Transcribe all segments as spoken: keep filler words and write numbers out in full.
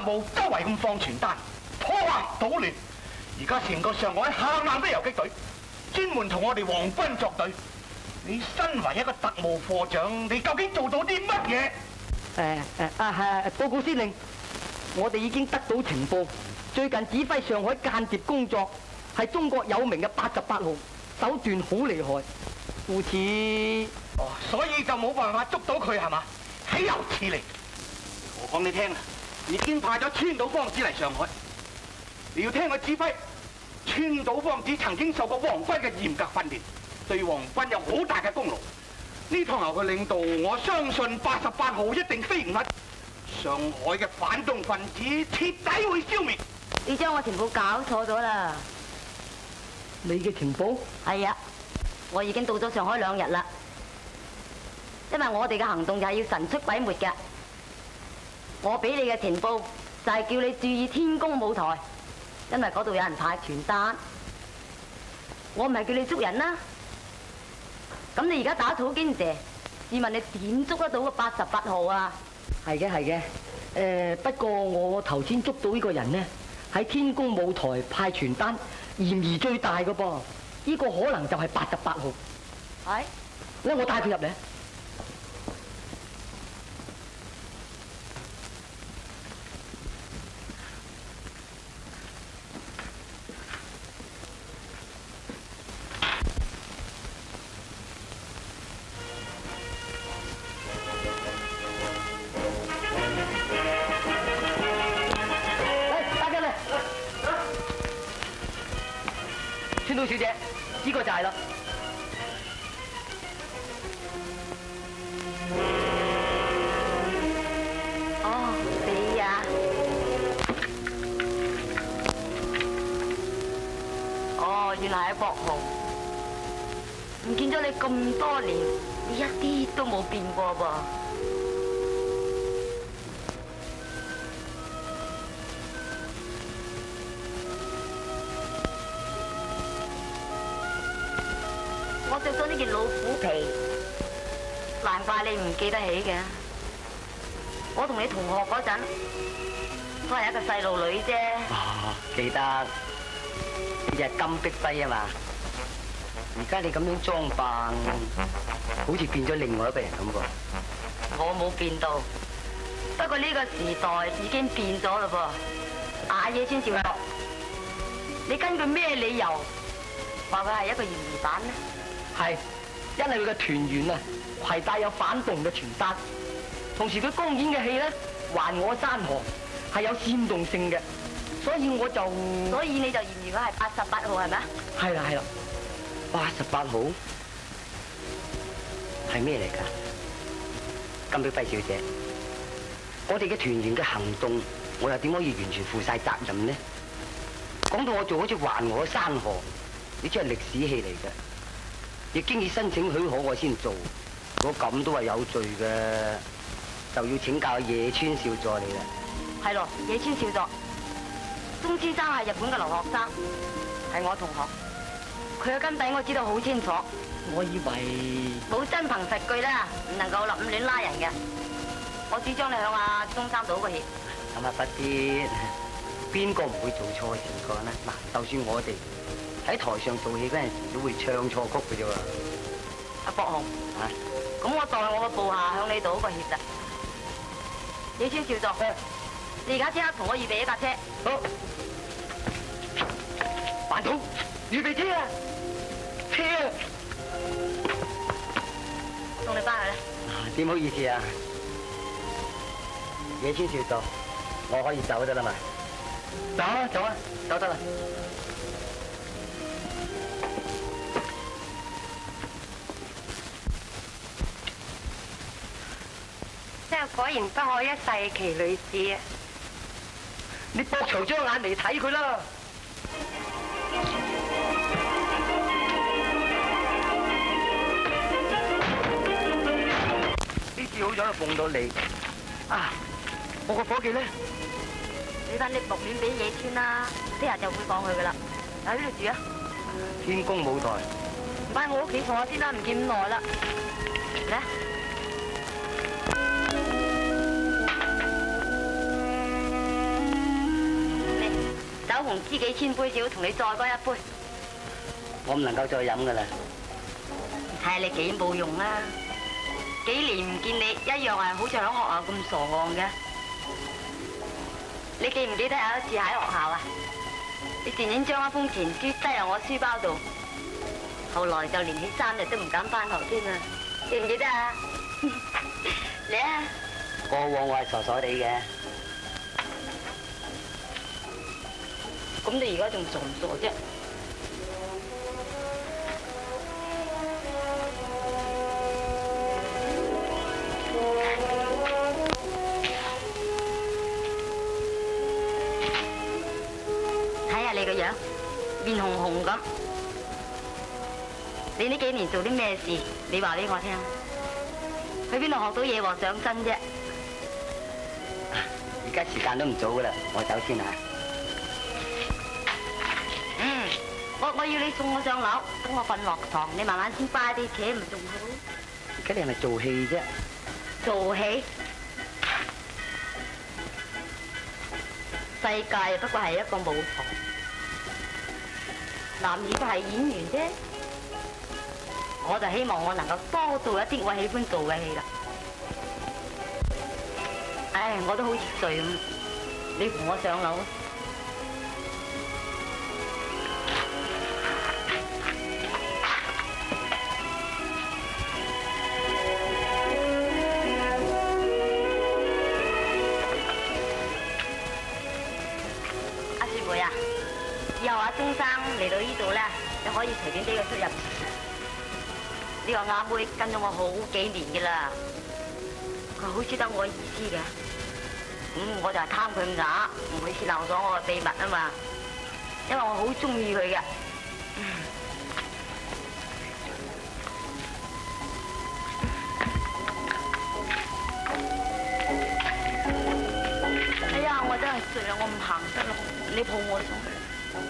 務周圍咁放傳單，破壞搗亂。而家成個上海冚唪唥都游擊隊，專門同我哋皇軍作對。你身為一個特務課長，你究竟做到啲乜嘢？ 誒誒啊係報告司令，我哋已經得到情報，最近指揮上海間諜工作係中國有名嘅八十八號，手段好厲害，故此哦，所以就冇辦法捉到佢係嘛？豈有此理！我講你聽啊，已經派咗川島芳子嚟上海，你要聽佢指揮。川島芳子曾經受過皇軍嘅嚴格訓練，對皇軍有好大嘅功勞。呢趟由佢領導，我相信八十八號一定飛唔甩。上海嘅反動分子徹底會消滅。 你將我情報搞錯咗啦！ 你嘅情報？ 係啊，我已經到咗上海兩日啦。因為我哋嘅行動就係要神出鬼沒嘅。我俾你嘅情報就係叫你注意天宮舞台，因為嗰度有人派傳單。我唔係叫你捉人啦。咁你而家打草驚蛇，試問你點捉得到個八十八號啊？ 係嘅係嘅，誒不過我頭先捉到呢個人呢，喺天宮舞台派傳單，嫌疑最大嘅噃，呢個可能就係八十八號。 係？ 咧我帶佢入嚟。川島小姐，呢個就係啦。 哦，你呀？哦，原來係博豪。唔見咗你咁多年，你一啲都冇變過噃。我着咗呢件老虎皮，難怪你唔記得起嘅。我同你同學嗰陣，都係一個細路女啫。 啊，記得，你就係金碧輝啊嘛。而家你咁樣裝扮，好似變咗另外一個人咁噃。 我冇變到，不過呢個時代已經變咗嘞噃。啊，野村少佐，你根據咩理由話佢係一個嫌疑犯呢？ 係，因為佢嘅團員啊，攜帶有反動嘅傳單，同時佢公演嘅戲咧，還我山河係有煽動性嘅，所以我就所以你就嫌疑佢係八十八號係咪啊？ 係啦係啦，八十八號係咩嚟㗎？金碧輝小姐，我哋嘅團員嘅行動，我又點可以完全負晒責任呢？講到我做好似還我山河，呢出係歷史戲嚟嘅。亦經已申請許可，我先做。如果咁都係有罪嘅，就要請教野村少佐你啦。 係咯，野村少佐，鐘先生係日本嘅留學生，係我同學。佢嘅根底我知道好清楚。 我以為冇真憑實據啦，唔能夠立五亂拉人嘅。我主張你向阿鐘生道個歉。 咁啊不必，邊個唔會做錯事個呢？嗱，就算我哋喺台上做戲嗰陣時都會唱錯曲嘅啫喎。 阿博雄， 啊， 咁我代我個部下向你道個歉啦。野村少佐，你而家即刻同我預備一架車。 好。飯桶，預備車啊！車啊！ 送你翻去啦。 點好意思啊？野村少佐，我可以走得啦嘛？走啊，走啊，走得啦。 果然不可一世奇女子啊！ 你博長張眼嚟睇佢啦！呢次好彩就碰到你啊！我個伙計咧， 你翻啲木鏈俾野村啦，聽日就會放佢噶啦。喺呢度住啊！ 天宮舞台， 唔返我屋企坐下先啦，唔見咁耐啦。嚟。 酒逢知己千杯少，同你再乾一杯。 我唔能夠再飲噶啦。 睇下你幾冇用啦！幾年唔見你，一樣係好似喺學校咁傻戇嘅。你記唔記得有一次喺學校啊？你自然將一封情書擠入我書包度，後來就連起三日都唔敢翻學添啊！記唔記得啊？嚟啊！ 過往我係傻傻地嘅， 咁你而家仲傻唔傻啫？睇下你個樣，面紅紅咁。你呢幾年做啲咩事？你話俾我聽。去邊度學到嘢和上身啫？ 而家時間都唔早噶啦，我走先啦。 嗯，我我要你送我上樓，等我瞓落床，你慢慢先快啲扯咪仲好。 而家你係咪做戲啫？ 做戲？世界不過係一個舞台，男兒都係演員啫。我就希望我能夠多做一啲我喜歡做嘅戲啦。唉，我都好似醉咁，你扶我上樓。阿雪梅啊，以後阿鐘生嚟到呢度咧，你可以隨便俾佢出入。呢個阿妹跟咗我好幾年嘅啦，佢好知得我意思嘅，咁、嗯、我就係貪佢牙，唔會泄漏咗我嘅秘密啊嘛，因為我好中意佢嘅。哎呀，我真係醉啦，我唔行得咯，你抱我上去。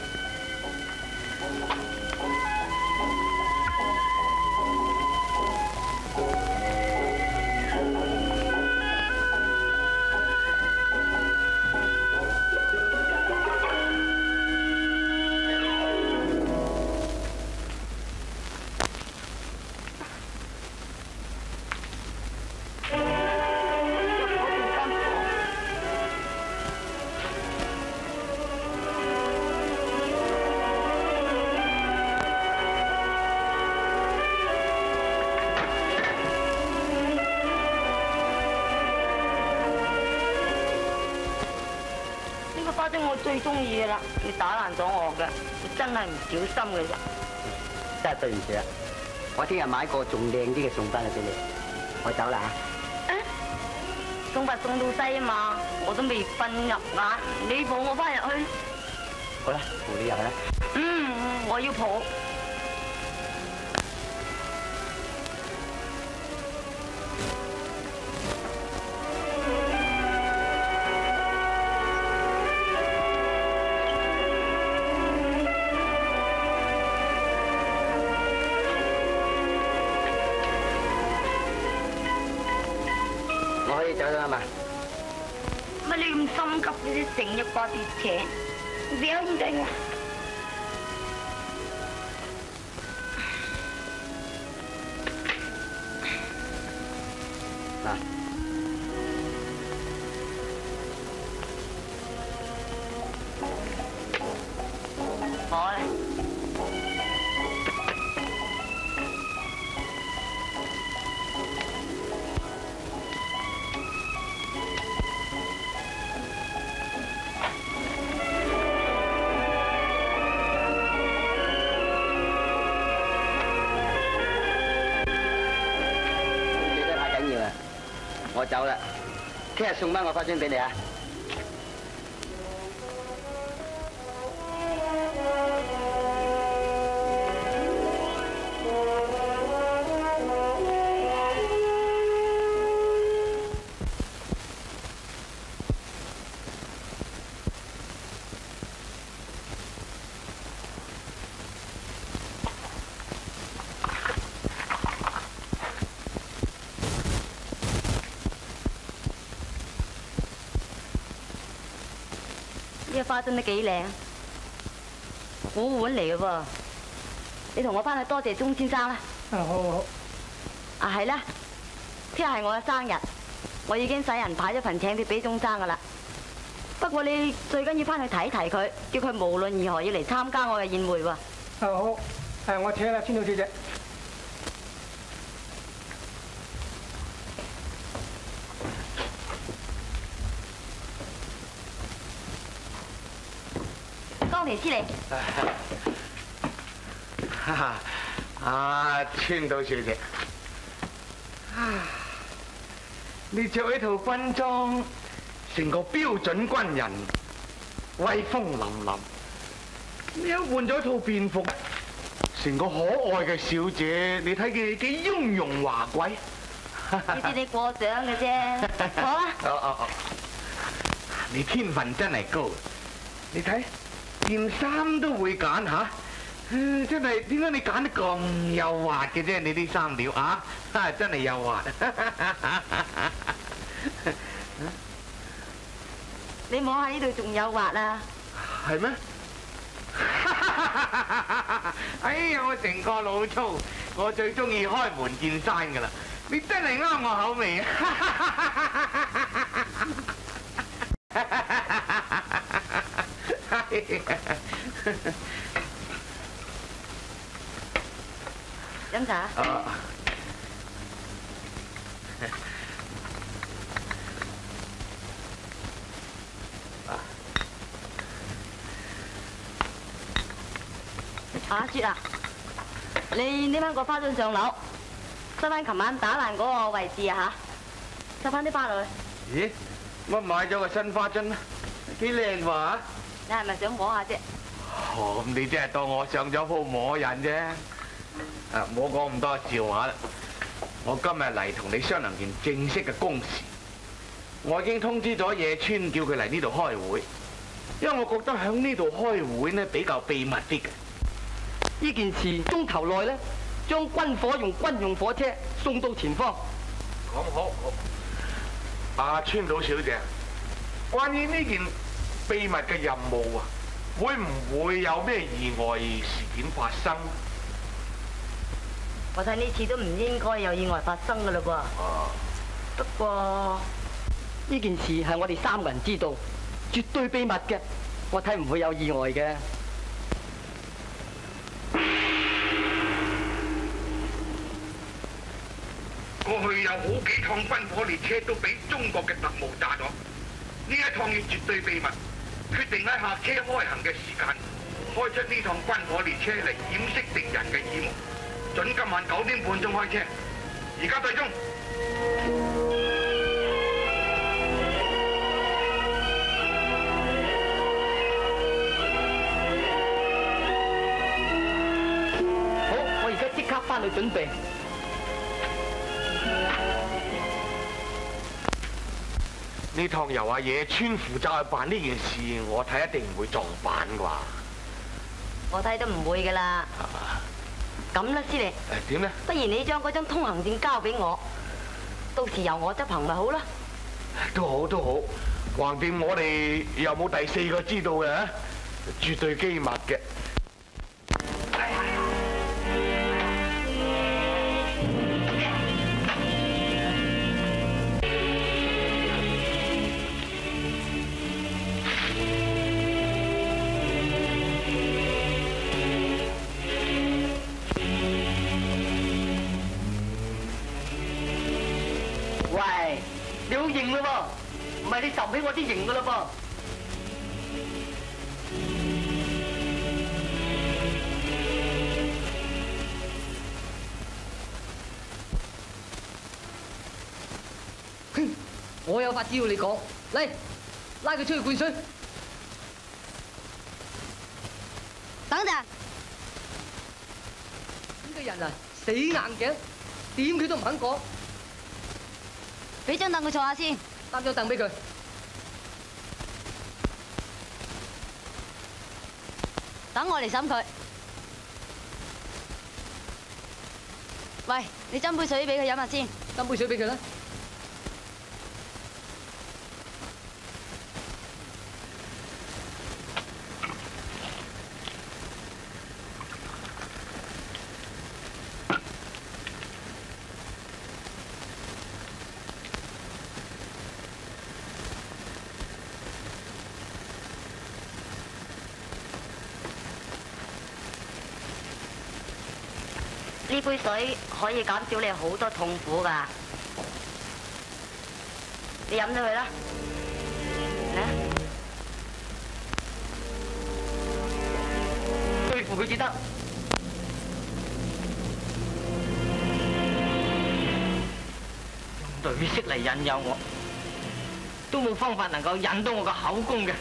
我最中意嘅啦，你打爛咗我嘅，你真係唔小心嘅啫。 真係對唔住啦，我聽日買個仲靚啲嘅送翻去俾你，我走啦嚇。 送佛送到西啊嘛，我都未瞓入眼，你抱我翻入去。 好啦，抱你入去啦。 嗯，我要抱。 走咗啦嘛？ 乜你咁心急嘅啫？成日掛住錢，不要應對我。 嗱， 好咧。 我走啦，聽日送翻個花樽俾你啊！ 呢個花樽都幾靚。 古碗嚟嘅噃，你同我翻去多謝鐘先生啦。 啊，好好好。 啊，係啦，聽日係我嘅生日，我已經使人派咗份請帖俾鐘生噶啦。不過你最緊要翻去提提佢，叫佢無論如何要嚟參加我嘅宴會喎。啊， 好，係我請啦，千島小姐。 江田司理。 哈哈，啊，川島小姐，啊，你着呢套軍裝，成個標準軍人，威風凜凜。你一換咗套便服，成個可愛嘅小姐，你睇佢幾雍容華貴。 呢啲你過獎嘅啫，好啊。 哦哦哦，你天分真係高，你睇。件衫都會揀嚇，真係點解你揀得咁幼滑嘅啫？你啲衫料啊，真係幼滑。 你摸下呢度仲幼滑啊？ 係咩？哎呀，我成個老粗，我最中意開門見山㗎啦！你真係啱我口味啊！ 飲茶。啊。阿雪啊，你拎翻個花樽上樓，收翻琴晚打爛嗰個位置啊吓，收翻啲花落去。 咦？我買咗個新花樽啦，幾靚喎！ 你係咪想摸下啫？ 哦，咁你真係當我上咗鋪摸人啫。啊，唔好講咁多笑話啦。我今日嚟同你商量件正式嘅公事。我已經通知咗野村，叫佢嚟呢度開會，因為我覺得喺呢度開會呢比較秘密啲嘅。 呢件事鐘頭內咧，將軍火用軍用火車送到前方。 講好，好。阿川島小姐，關於呢件秘密嘅任務啊，會唔會有咩意外事件發生？ 我睇呢次都唔應該有意外發生噶嘞噃。 啊。 不過呢件事係我哋三個人知道，絕對秘密嘅，我睇唔會有意外嘅。 過去有好幾趟軍火列車都俾中國嘅特務炸咗，呢一趟要絕對秘密，決定喺客車開行嘅時間，開出呢趟軍火列車嚟掩飾敵人嘅耳目，準今晚九點半鐘開車。而家對鐘。 好，我而家即刻翻去準備。 呢趟由阿野村負責去辦呢件事，我睇一定唔會撞板啩。 我睇都唔會噶啦。咁啦，司令。誒點咧？ 不如你將嗰張通行證交俾我，到時由我執行咪好啦。 都好都好，橫掂我哋又冇第四個知道嘅，絕對機密嘅。 你好型嘞噃，唔係你受唔起我啲型噶啦噃。哼，我有法子要你講，嚟拉佢出去灌水。 等陣， 呢個人啊，死硬頸，點佢都唔肯講。 俾張凳佢坐下先， 擔張凳俾佢。 等我嚟審佢。喂，你斟杯水俾佢飲下先。 斟杯水俾佢啦。 呢杯水可以減少你好多痛苦㗎，你飲咗佢啦。啊！對付佢至得。用女色嚟引誘我，都冇方法能夠引到我個口供嘅。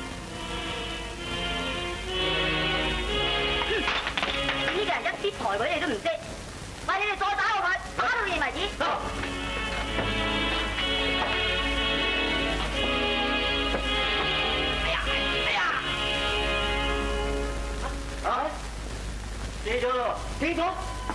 呢個人一啲抬舉你都唔識，喂，你哋再打我佢，打到你為止。哎呀哎呀！啊！死咗咯！死咗！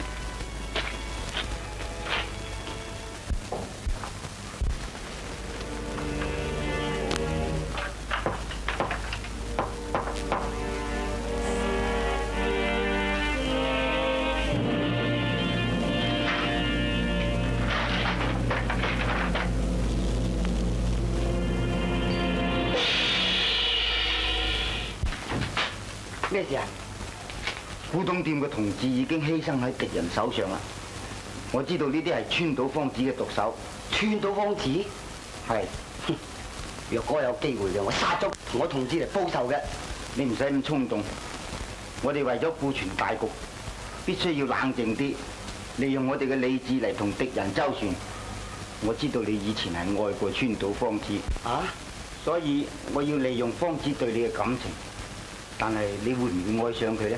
咩事啊？古董店嘅同志已經犧牲喺敵人手上啦。我知道呢啲係川島芳子嘅毒手。川島芳子？係。若果有機會嘅，我殺咗同我同志嚟報仇嘅。你唔使咁衝動。我哋為咗顧全大局，必須要冷靜啲，利用我哋嘅理智嚟同敵人周旋。我知道你以前係愛過川島芳子。啊？所以我要利用芳子對你嘅感情。但係你會唔會愛上佢咧？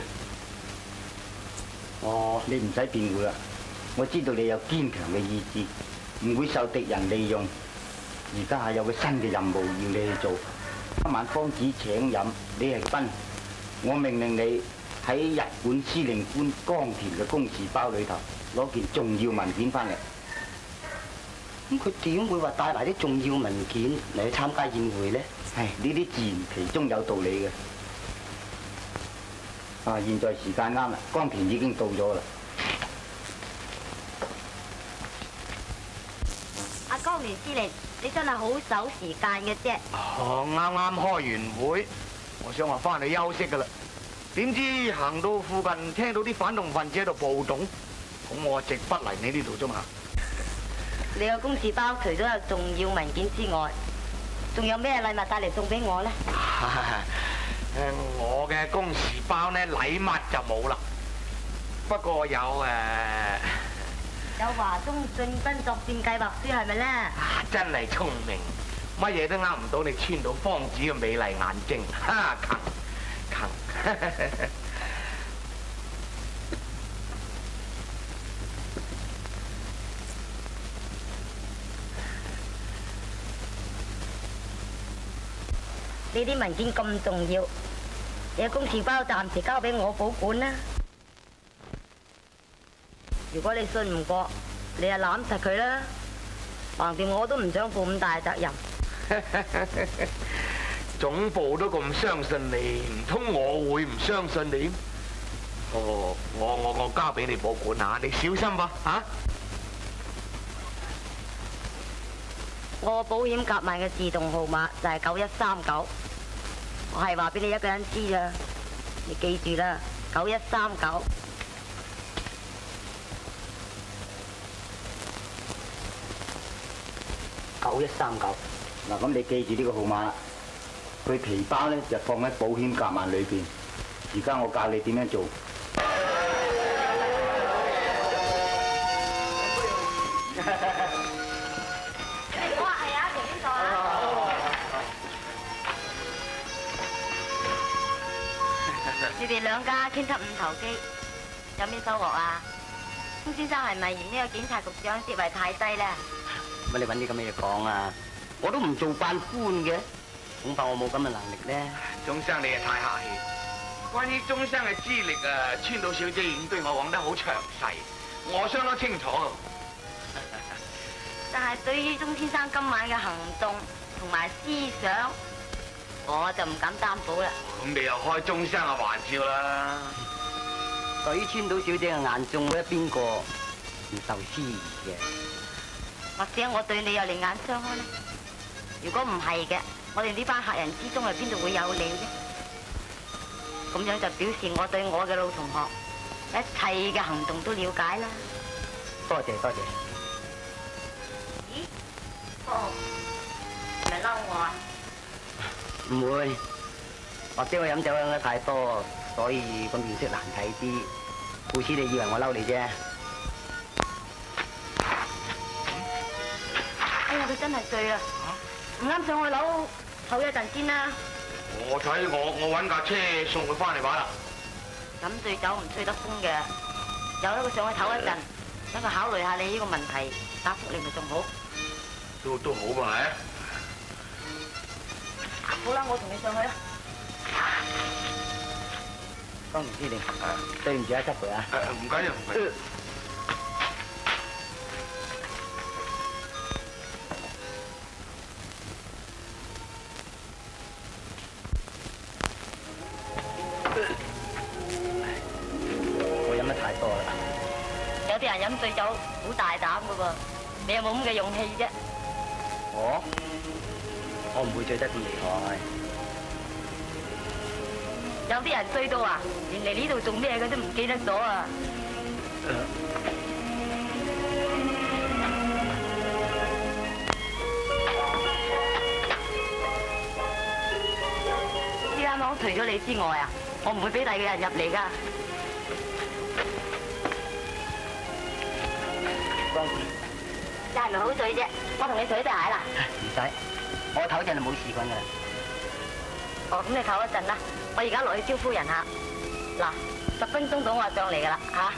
哦，你唔使辯護啦，我知道你有堅強嘅意志，唔會受敵人利用。而家係有個新嘅任務要你去做。今晚芳子請飲，你係賓，我命令你喺日本司令官江田嘅公事包裏頭攞件重要文件翻嚟。咁佢點會話帶埋啲重要文件嚟去參加宴會咧？唉，呢啲自然其中有道理嘅。啊！現在時間啱啦，江田已經到咗啦。 阿江田司令，你真係好守時間嘅啫。 哦，啱啱開完會，我想話翻去休息噶啦。點知行到附近聽到啲反動分子喺度暴動，咁我直不嚟你呢度啫嘛。 你個公事包除咗有重要文件之外，仲有咩禮物帶嚟送俾我咧？ 誒，我嘅公事包呢，禮物就冇啦，不過有誒， 有華中進軍作戰計劃書係咪咧？ 啊，真係聰明，乜嘢都呃唔到你穿到芳子嘅美麗眼睛，哈勤勤。 呢啲文件咁重要，你嘅公事包暫時交俾我保管啦。如果你信唔過，你就攬實佢啦。橫掂我都唔想負咁大責任。 總部都咁相信你，唔通我會唔相信你？哦，我我我交俾你保管下，你小心噃嚇。 我保險夾萬嘅自動號碼就係九一三九，我係話俾你一個人知咋，你記住啦，九一三九。 九一三九。嗱，咁你記住呢個號碼啦。佢皮包咧就放喺保險夾萬裏邊。而家我教你點樣做。 你哋兩家傾得五頭肌，有咩收穫啊？鍾先生係咪嫌呢個檢察局長職位太低咧？ 乜你揾啲咁嘅嘢講啊？我都唔做辦官嘅，恐怕我冇咁嘅能力咧。 鐘生你係太客氣。關於鐘生嘅資歷啊，川島小姐已經對我講得好詳細，我相當清楚。 但係對於鐘先生今晚嘅行動同埋思想，我就唔敢擔保啦。 咁你又開鐘生嘅玩笑啦？ 對於川島小姐嘅眼中，冇一邊個唔受思疑嘅。 或者我對你有另眼相看呢？如果唔係嘅，我哋呢班客人之中係邊度會有你啫？咁樣就表示我對我嘅老同學一切嘅行動都了解啦。 多謝多謝。 咦？哦，係咪嬲我啊？ 唔會，或者我飲酒飲得太多，所以個面色難睇啲，故此你以為我嬲你啫。 哎呀，佢真係醉啦！唔啱上去樓唞一陣先啦。 我睇我我揾架車送佢翻嚟把啦。 飲醉酒唔吹得風嘅，由得佢上去唞一陣，等佢考慮下你呢個問題，答覆你咪仲好。 都都好吧，係。 好啦，我同你上去啦。 江田司令，對唔住啊，失陪啊。 誒唔緊要，唔緊要。 我飲得太多啦。 有啲人飲醉酒好大膽噶噃，你有冇咁嘅勇氣啫？ 我我唔會醉得咁厲害。 有啲人醉到啊，連嚟呢度做咩嘅都唔記得咗啊！呢間房除咗你之外啊，我唔會俾第二個人入嚟噶。 江田， 你係咪好醉啫？我同你除對鞋啦。 唔使，我唞陣就冇事幹噶啦。 哦，咁你唞一陣啦，我而家落去招呼人客。嗱，十分鐘到我就上嚟噶啦，吓。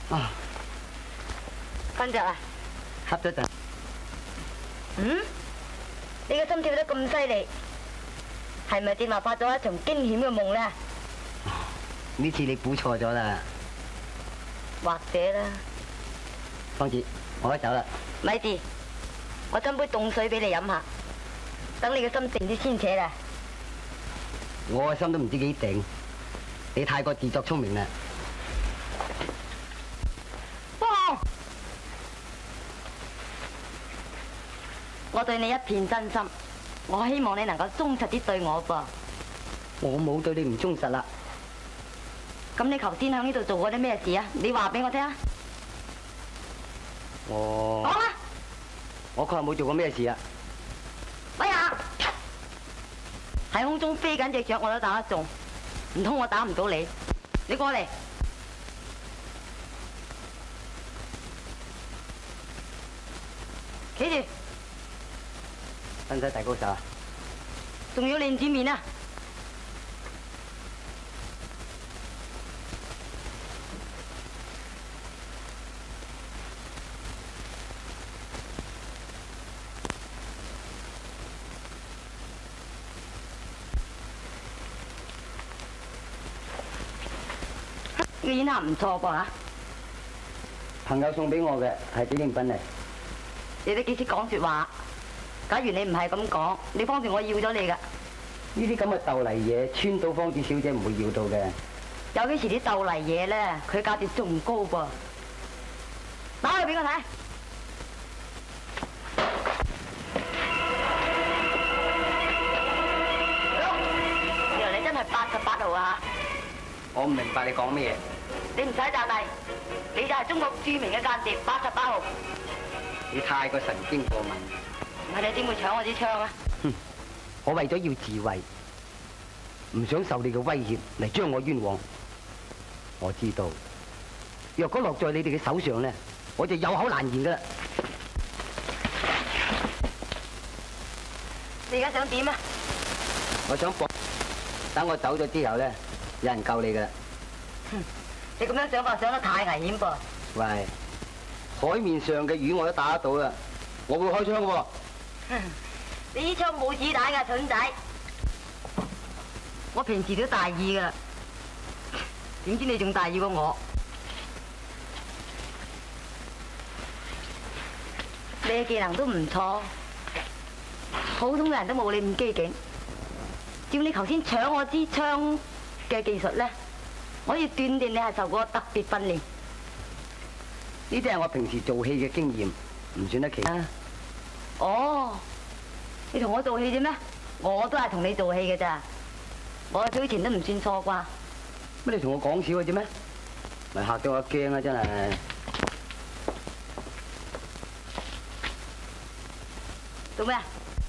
啊， 瞓着啊？ 瞌咗陣。 嗯？你個心跳得咁犀利，係咪正話發咗一場驚險嘅夢咧？ 呢次你估錯咗啦。 或者啦。 芳子，我得走啦。 咪住，我斟杯凍水俾你飲下，等你個心靜啲先扯啦。 我個心都唔知幾定，你太過自作聰明啦。 我對你一片真心，我希望你能夠忠實啲對我噃。 我冇對你唔忠實啦。 咁你頭先喺呢度做過啲咩事啊？你話俾我聽啊！ 我講啊！ 我確係冇做過咩事啊！ 喂呀！喺空中飛緊隻雀我都打得中，唔通我打唔到你？你過嚟！企住！ 使唔使大高手啊？ 仲要練煮面啊！呢個煙盒唔錯噃嚇， 朋友送俾我嘅係紀念品嚟。 你都幾識講説話。假如你唔係咁講，你方住我要咗你噶。 呢啲咁嘅鬥泥嘢，川島芳子小姐唔會要到嘅。 有幾時啲鬥泥嘢咧，佢價值仲高噃。攞去俾我睇。原來你真係八十八號啊！ 我唔明白你講乜嘢。 你唔使讚麗，你就係中國著名嘅間諜八十八號。 你太過神經過敏。 唔係你點會搶我支槍啊？ 哼！我為咗要自衛，唔想受你嘅威脅嚟將我冤枉。我知道，若果落在你哋嘅手上咧，我就有口難言噶啦。 你而家想點啊？ 我想搏，等我走咗之後咧，有人救你噶啦。 哼！你咁樣想法想得太危險噃。 喂，海面上嘅魚我都打得到啦，我會開槍嘅喎。 你呢槍冇子彈噶，蠢仔！我平時都大意噶，點知你仲大意過我？你嘅技能都唔錯，普通嘅人都冇你咁機警。照你頭先搶我支槍嘅技術咧，我可以斷定你係受過特別訓練。 呢啲係我平時做戲嘅經驗，唔算得奇。啊哦，你同我做戲啫咩？我都係同你做戲嘅咋，我嘅表情都唔算錯啩。 乜你同我講笑嘅啫咩？咪嚇到我驚啊！真係。 做咩啊？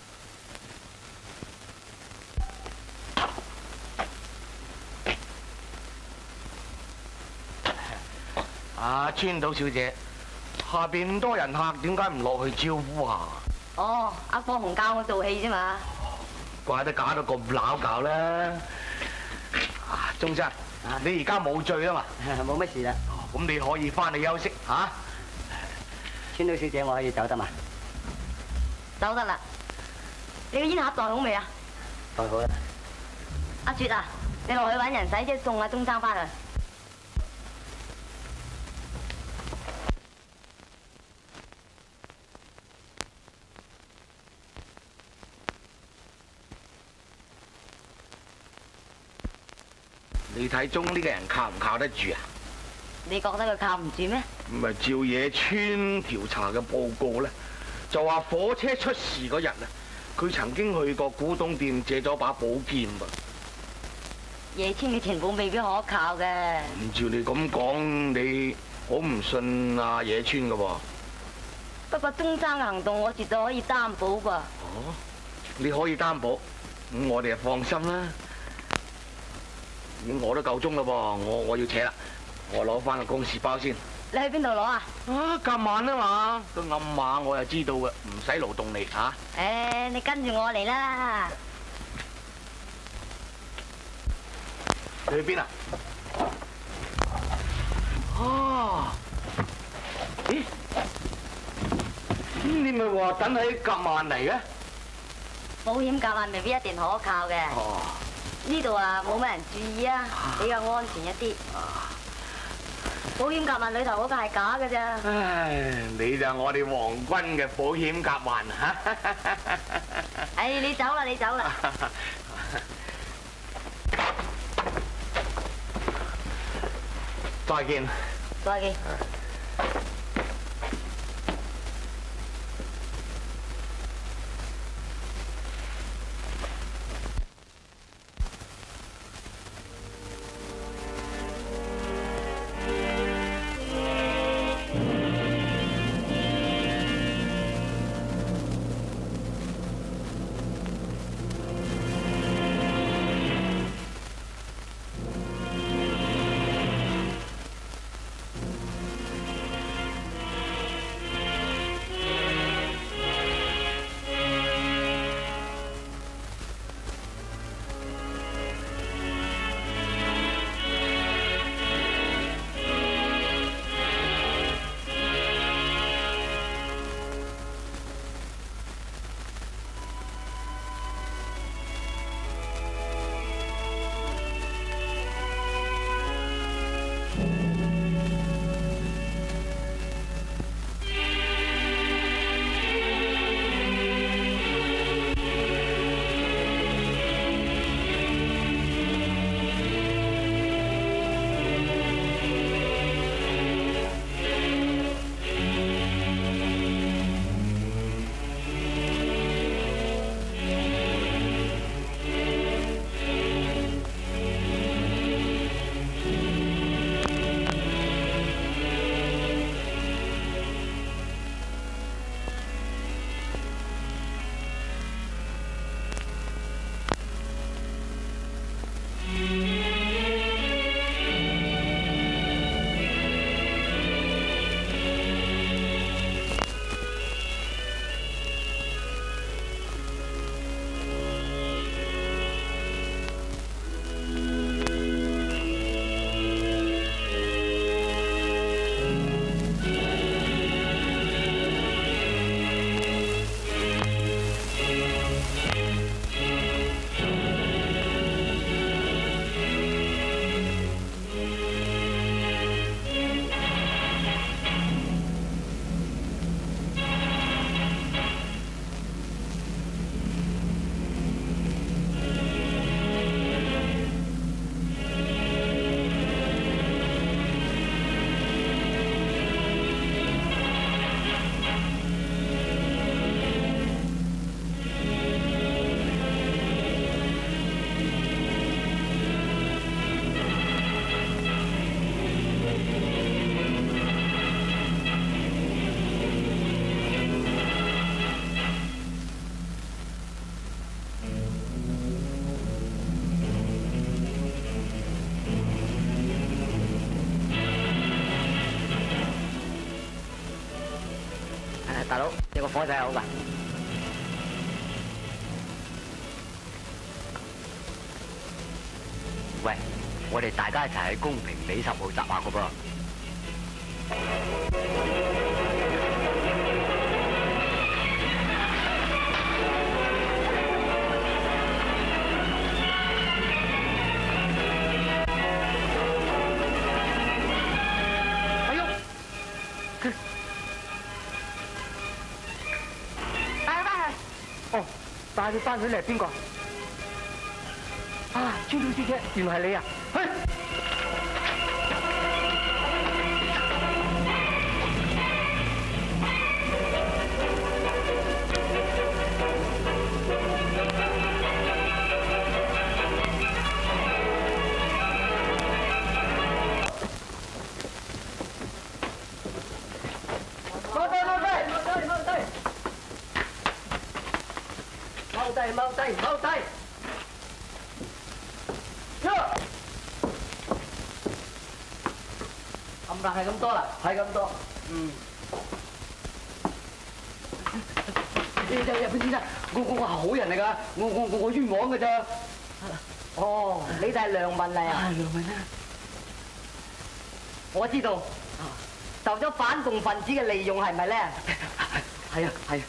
啊，川島小姐，下邊咁多人客，點解唔落去招呼下？ 哦，阿方紅教我做戲啫嘛。 怪得搞到咁鬧搞啦！啊，中山，你而家冇醉啊嘛？ 冇乜事啦。 咁你可以翻去休息嚇。 川島小姐，我可以走得嘛？ 走得啦。你個煙盒袋好未啊？ 袋好啦。 阿雪啊，你落去揾人洗車送阿中生翻去。 你睇中呢個人靠唔靠得住啊？ 你覺得佢靠唔住咩？ 唔係照野村調查嘅報告咧，就話火車出事嗰日啊，佢曾經去過古董店借咗把寶劍噃。 野村嘅情報未必可靠嘅。 唔照你咁講，你好唔信阿野村嘅喎。 不過中生嘅行動，我絕對可以擔保噃。 哦，你可以擔保，咁我哋就放心啦。咁我都夠鐘啦噃，我我要扯啦，我攞翻個公事包先。 你去邊度攞啊？ 啊，咁晚啊嘛，個暗碼我又知道嘅，唔使勞動力嚇。 誒，你跟住我嚟啦。 你去邊啊？啊， 咦？你咪話等喺夾萬嚟嘅？ 保險夾萬未必一定可靠嘅。 哦。呢度啊冇乜人注意啊，比較安全一啲。保險夾萬裏頭嗰個係假嘅咋。 唉，你就係我哋皇軍嘅保險夾萬嚇。 唉，你走啦，你走啦。 再見。 再見。 大佬，有個火仔好㗎。喂，我哋大家一齊喺公平里十號集下個噃。帶你翻去你係邊個？啊，超超小姐，原來係你啊！去。踎低，踎低，踎低。冚唪唥係咁多啦，係咁多。嗯。日日本先生，我我我係好人嚟㗎，我我我我冤枉㗎咋。 哦，你就係梁文嚟啊？ 梁文啊， 我知道。 受咗反動分子嘅利用，係咪咧？係啊，係啊。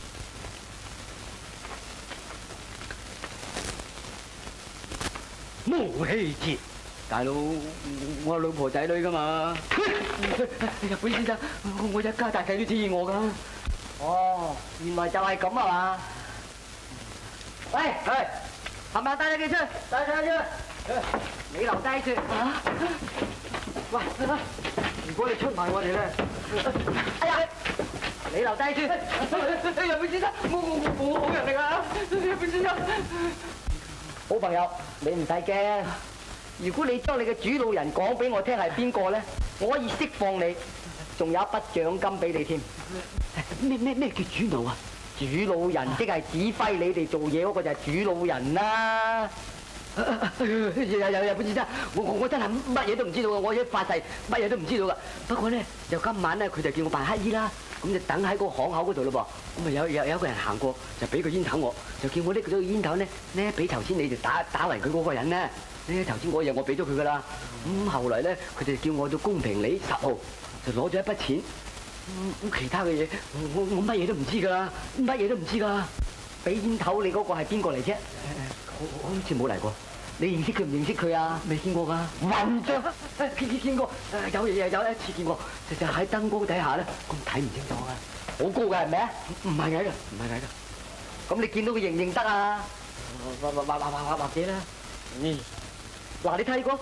無氣節，大佬，我有老婆仔女噶嘛？ 日本先生，我一家大計都指意我噶。哦，原來就係咁啊嘛！喂，係，係咪帶你哋出去？帶佢出去。你留低住。啊！喂，如果你出賣我哋咧，哎呀！你留低住。日本先生，我我我好人嚟㗎，日本先生。好朋友，你唔使驚。如果你將你嘅主腦人講俾我聽係邊個咧，我可以釋放你，仲有一筆獎金俾你添。 咩咩咩叫主腦啊？ 主腦人即係指揮你哋做嘢嗰個就係主腦人啦。有有有本先生，我我我真係乜嘢都唔知道嘅，我一發誓乜嘢都唔知道噶。不過咧，就今晚咧，佢就叫我扮乞衣啦。咁就等喺嗰個巷口嗰度咯噃。咁啊有有有一個人行過，就俾個煙頭我，就叫我拎咗個煙頭咧，咧俾頭先你哋打打暈佢嗰個人咧。咧頭先嗰嘢我俾咗佢噶啦。咁後來咧，佢哋叫我到公平里十號，就攞咗一筆錢。咁其他嘅嘢，我我乜嘢都唔知噶啦，乜嘢都唔知噶。俾煙頭你嗰個係邊個嚟啫？好似冇嚟過。你認識佢唔認識佢啊？未見過㗎。混帳！見見見過，有有有一次見過，就就喺燈光底下咧，咁睇唔清楚啊！好高㗎係咪啊？唔係矮㗎，唔係矮㗎。咁你見到佢認唔認得啊？或或或或或或者啦。嗯。嗱，你睇過？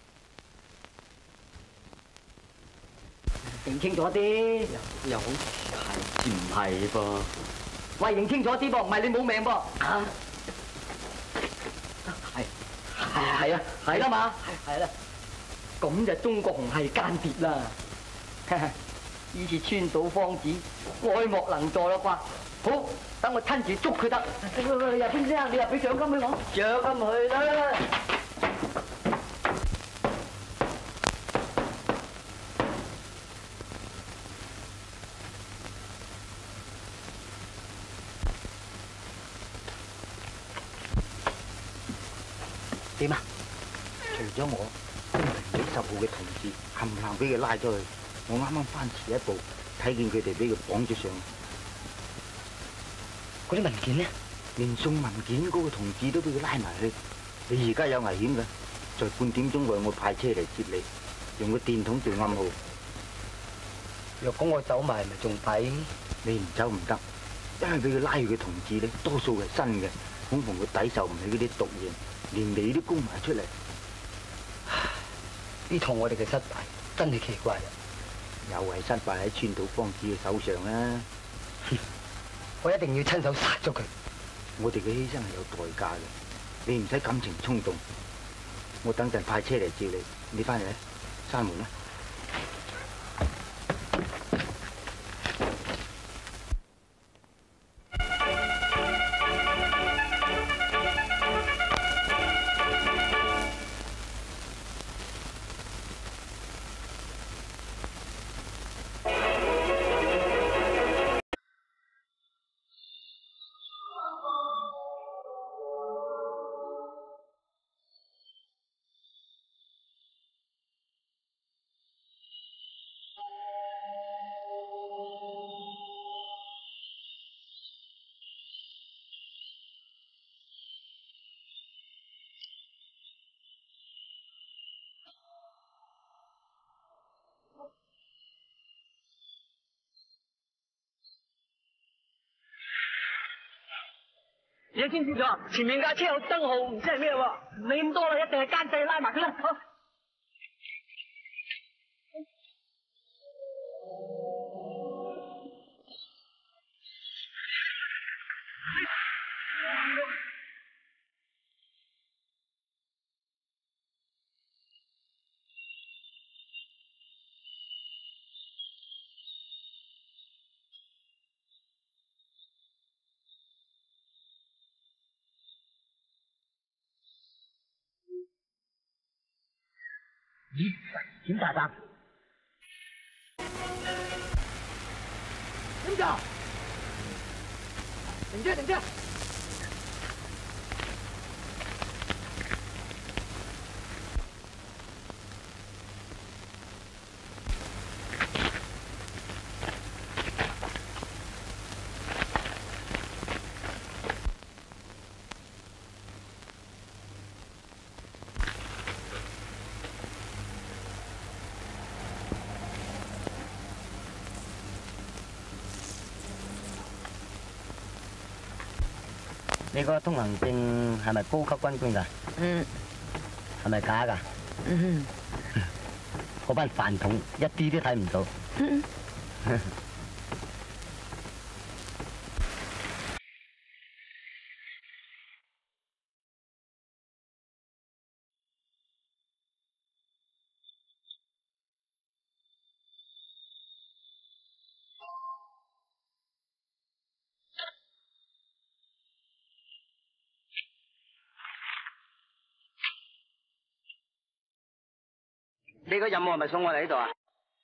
認清楚啲。 又又好似係唔係噃？ 喂，認清楚啲噃，唔係你冇命噃。啊！係係係啊，係啦嘛，係啦。咁就中國紅係間諜啦。呢次川島芳子愛莫能助啦啩。好，等我親自捉佢得。日本先生，你又俾獎金俾我？獎金去啦。點啊？ 除咗我，公平里十號嘅同志冚唪唥俾佢拉咗去。我啱啱翻遲一步，睇見佢哋俾佢綁咗上。 嗰啲文件呢？ 連送文件嗰個同志都俾佢拉埋去。你而家有危險㗎，在半點鐘內我派車嚟接你，用個電筒做暗號。 若果我走埋，咪仲弊？ 你唔走唔得，因為俾佢拉去嘅同志咧，多數係新嘅，恐防佢抵受唔起嗰啲毒嘢。連你都供埋出嚟， 呢趟我哋嘅失敗真係奇怪啦！ 又係失敗喺川島芳子嘅手上啦！ 我一定要親手殺咗佢。 我哋嘅犧牲係有代價嘅，你唔使感情衝動。我等陣派車嚟接你，你翻嚟啦，閂門啦。 你知唔知咗？前面架車有燈號，唔知係咩喎？唔理咁多啦，一定係奸細，拉埋佢啦！咦？檢查站？點做？停車！停車！ 你個通行證係咪高級軍官㗎？ 嗯。 係咪假㗎？ 嗯。 嗰班飯桶一啲都睇唔到。 嗯。 你個任務係咪送我嚟呢度啊？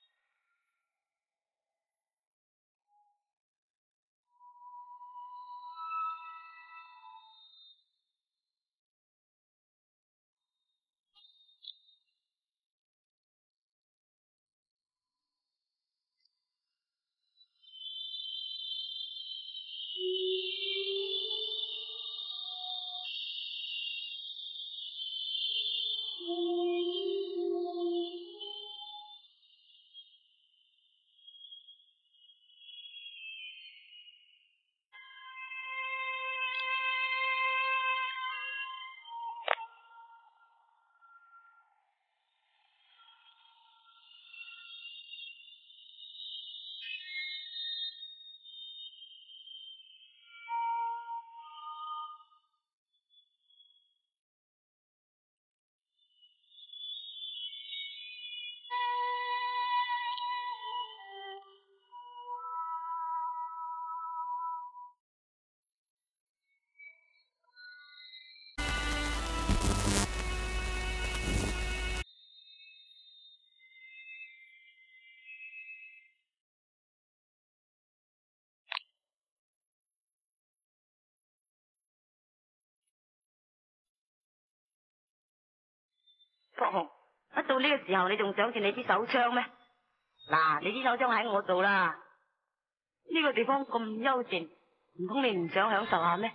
國雄，一到呢個時候你仲想住你支手槍咩？嗱，你支手槍喺我度啦。呢個地方咁幽靜，唔通你唔想享受下咩？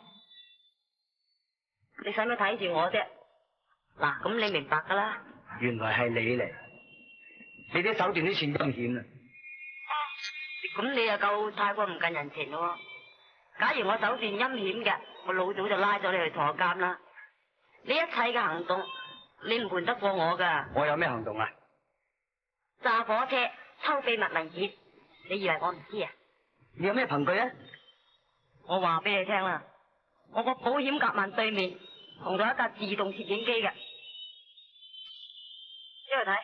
你使乜睇住我啫？嗱，咁你明白噶啦。 原來係你嚟，你啲手段都算陰險啦。 咁你又夠太過唔近人情咯。假如我手段陰險嘅，我老早就拉咗你去坐監啦。你一切嘅行動，你唔瞞得過我噶。 我有咩行動啊？ 炸火車、抽秘密文件，你以為我唔知啊？ 你有咩憑據啊？ 我話俾你聽啦，我個保險夾萬對面同咗一架自動攝影機嘅，一嚟睇。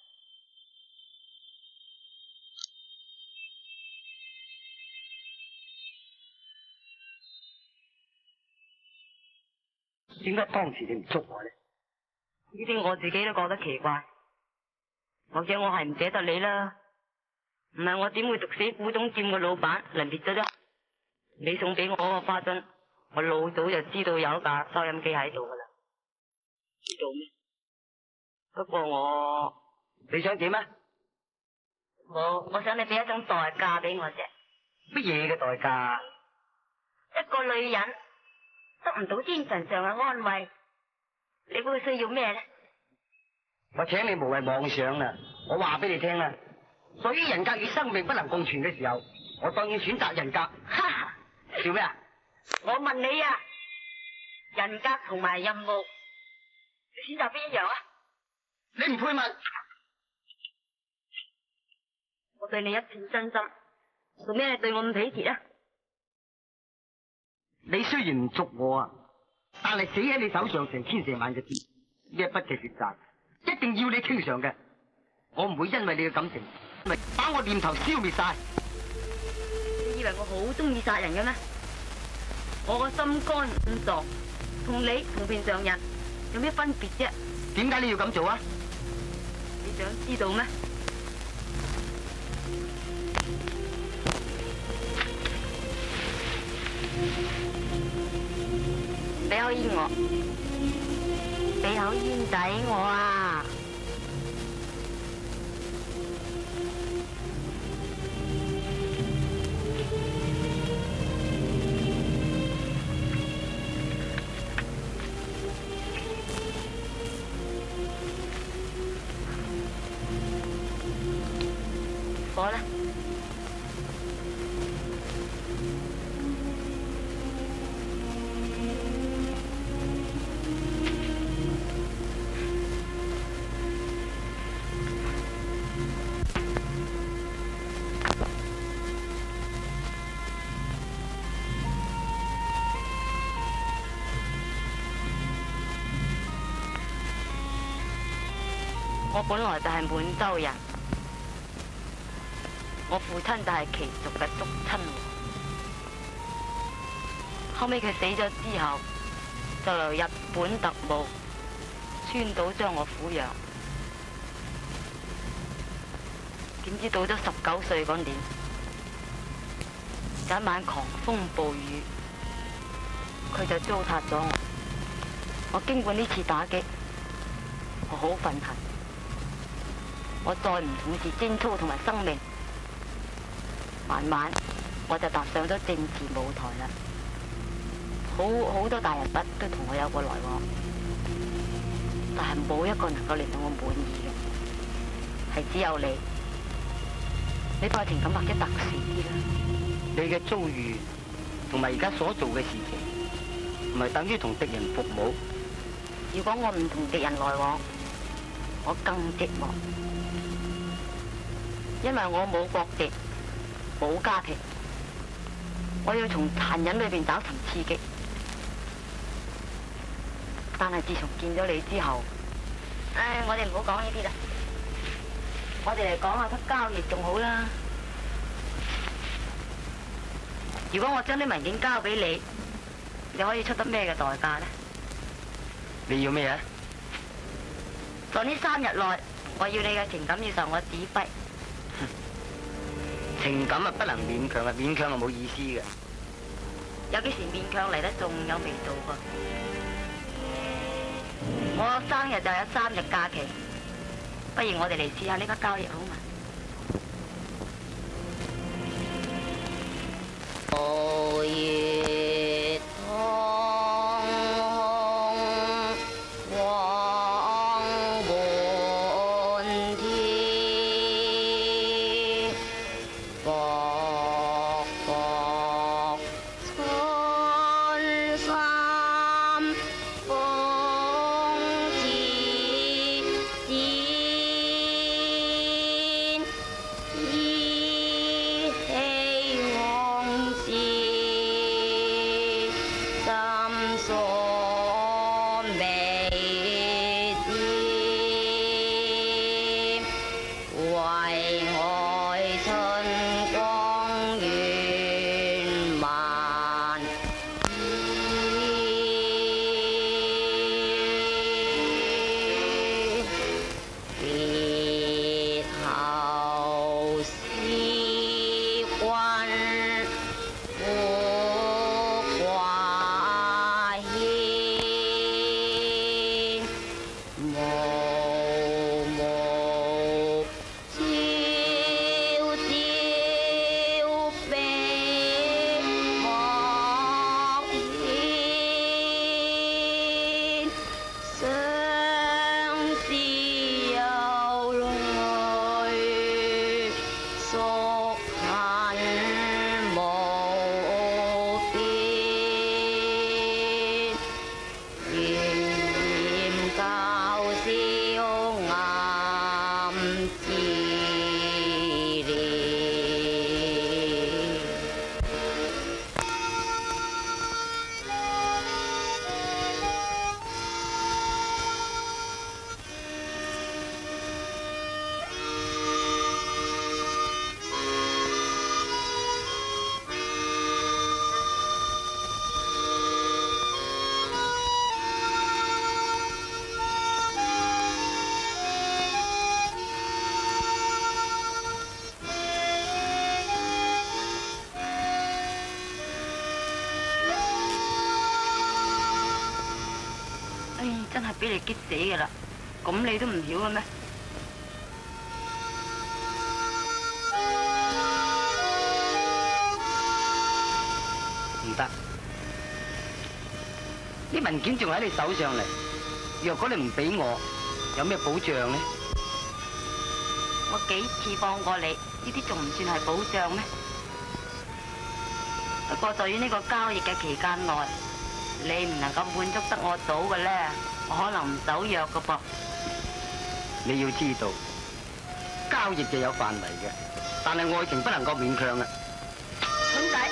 點解當時你唔捉我咧？ 呢啲我自己都覺得奇怪，或者我係唔捨得你啦。唔係我點會毒死古董店嘅老闆嚟滅咗啫？你送俾我嗰個花樽，我老早就知道有一架收音機喺度噶啦。知道咩？不過我你想點啊？ 我我想你俾一種代價俾我啫。 乜嘢嘅代價？ 一個女人得唔到精神上嘅安慰，你會需要咩咧？ 我請你無謂妄想啦，我話俾你聽啦。對於人格與生命不能共存嘅時候，我當然選擇人格。哈哈，笑咩啊？ 我問你啊，人格同埋任務，你選擇邊一樣啊？ 你唔配問。 我對你一片真心，做咩你對我咁體貼啊？ 你雖然唔捉我啊，但係死喺你手上成千成萬嘅字，呢一筆嘅血債，一定要你清償嘅。我唔會因為你嘅感情，咪把我念頭消滅晒。 你以為我好中意殺人嘅咩？我個心肝五臟同你同平常人有咩分別啫？ 點解你要咁做啊？ 你想知道咩？俾口煙我，俾口煙仔我啊！火啦！ 我本來就係滿洲人，我父親就係旗族嘅竹親王。後尾佢死咗之後，就由日本特務川島將我撫養。點知到咗十九歲嗰年，有一晚狂風暴雨，佢就糟蹋咗我。我經過呢次打擊，我好憤恨，我再唔重視貞操同埋生命，慢慢我就踏上咗政治舞台啦。好好多大人物都同我有過來往，但係冇一個能夠令到我滿意嘅，係只有你。你把情感或者特殊啲啦。 你嘅遭遇同埋而家所做嘅事情，唔係等於同敵人服務。 如果我唔同敵人來往，我更寂寞，因為我冇國籍，冇家庭，我要從殘忍裏邊找尋刺激。但係自從見咗你之後，唉，我哋唔好講呢啲啦，我哋嚟講下筆交易仲好啦。如果我將啲文件交俾你，你可以出得咩嘅代價呢？ 你要咩啊？ 在呢三日內，我要你嘅情感要受我指揮。 情感啊，不能勉強啊，勉強係冇意思嘅。 有幾時勉強嚟得仲有味道噃？我生日就有三日假期，不如我哋嚟試下呢筆交易好嘛？皓月當空，光滿天，薄薄春衫風節節，依稀往事，心所未知，為愛春光遠萬里，別後思君苦掛牽，無無朝朝悲莫牽，相思有淚宿恨無邊，炎炎教燒暗自憐。唉，真係俾你激死㗎啦！咁你都唔曉嘅咩？ 唔得，啲文件仲喺你手上嚟。若果你唔俾我，有咩保障呢？ 我幾次放過你，呢啲仲唔算係保障咩？不過對於呢個交易嘅期間內，你唔能夠滿足得我到嘅咧，我可能唔守約嘅噃。 你要知道，交易就有範圍嘅，但係愛情不能夠勉強啊。 兄弟。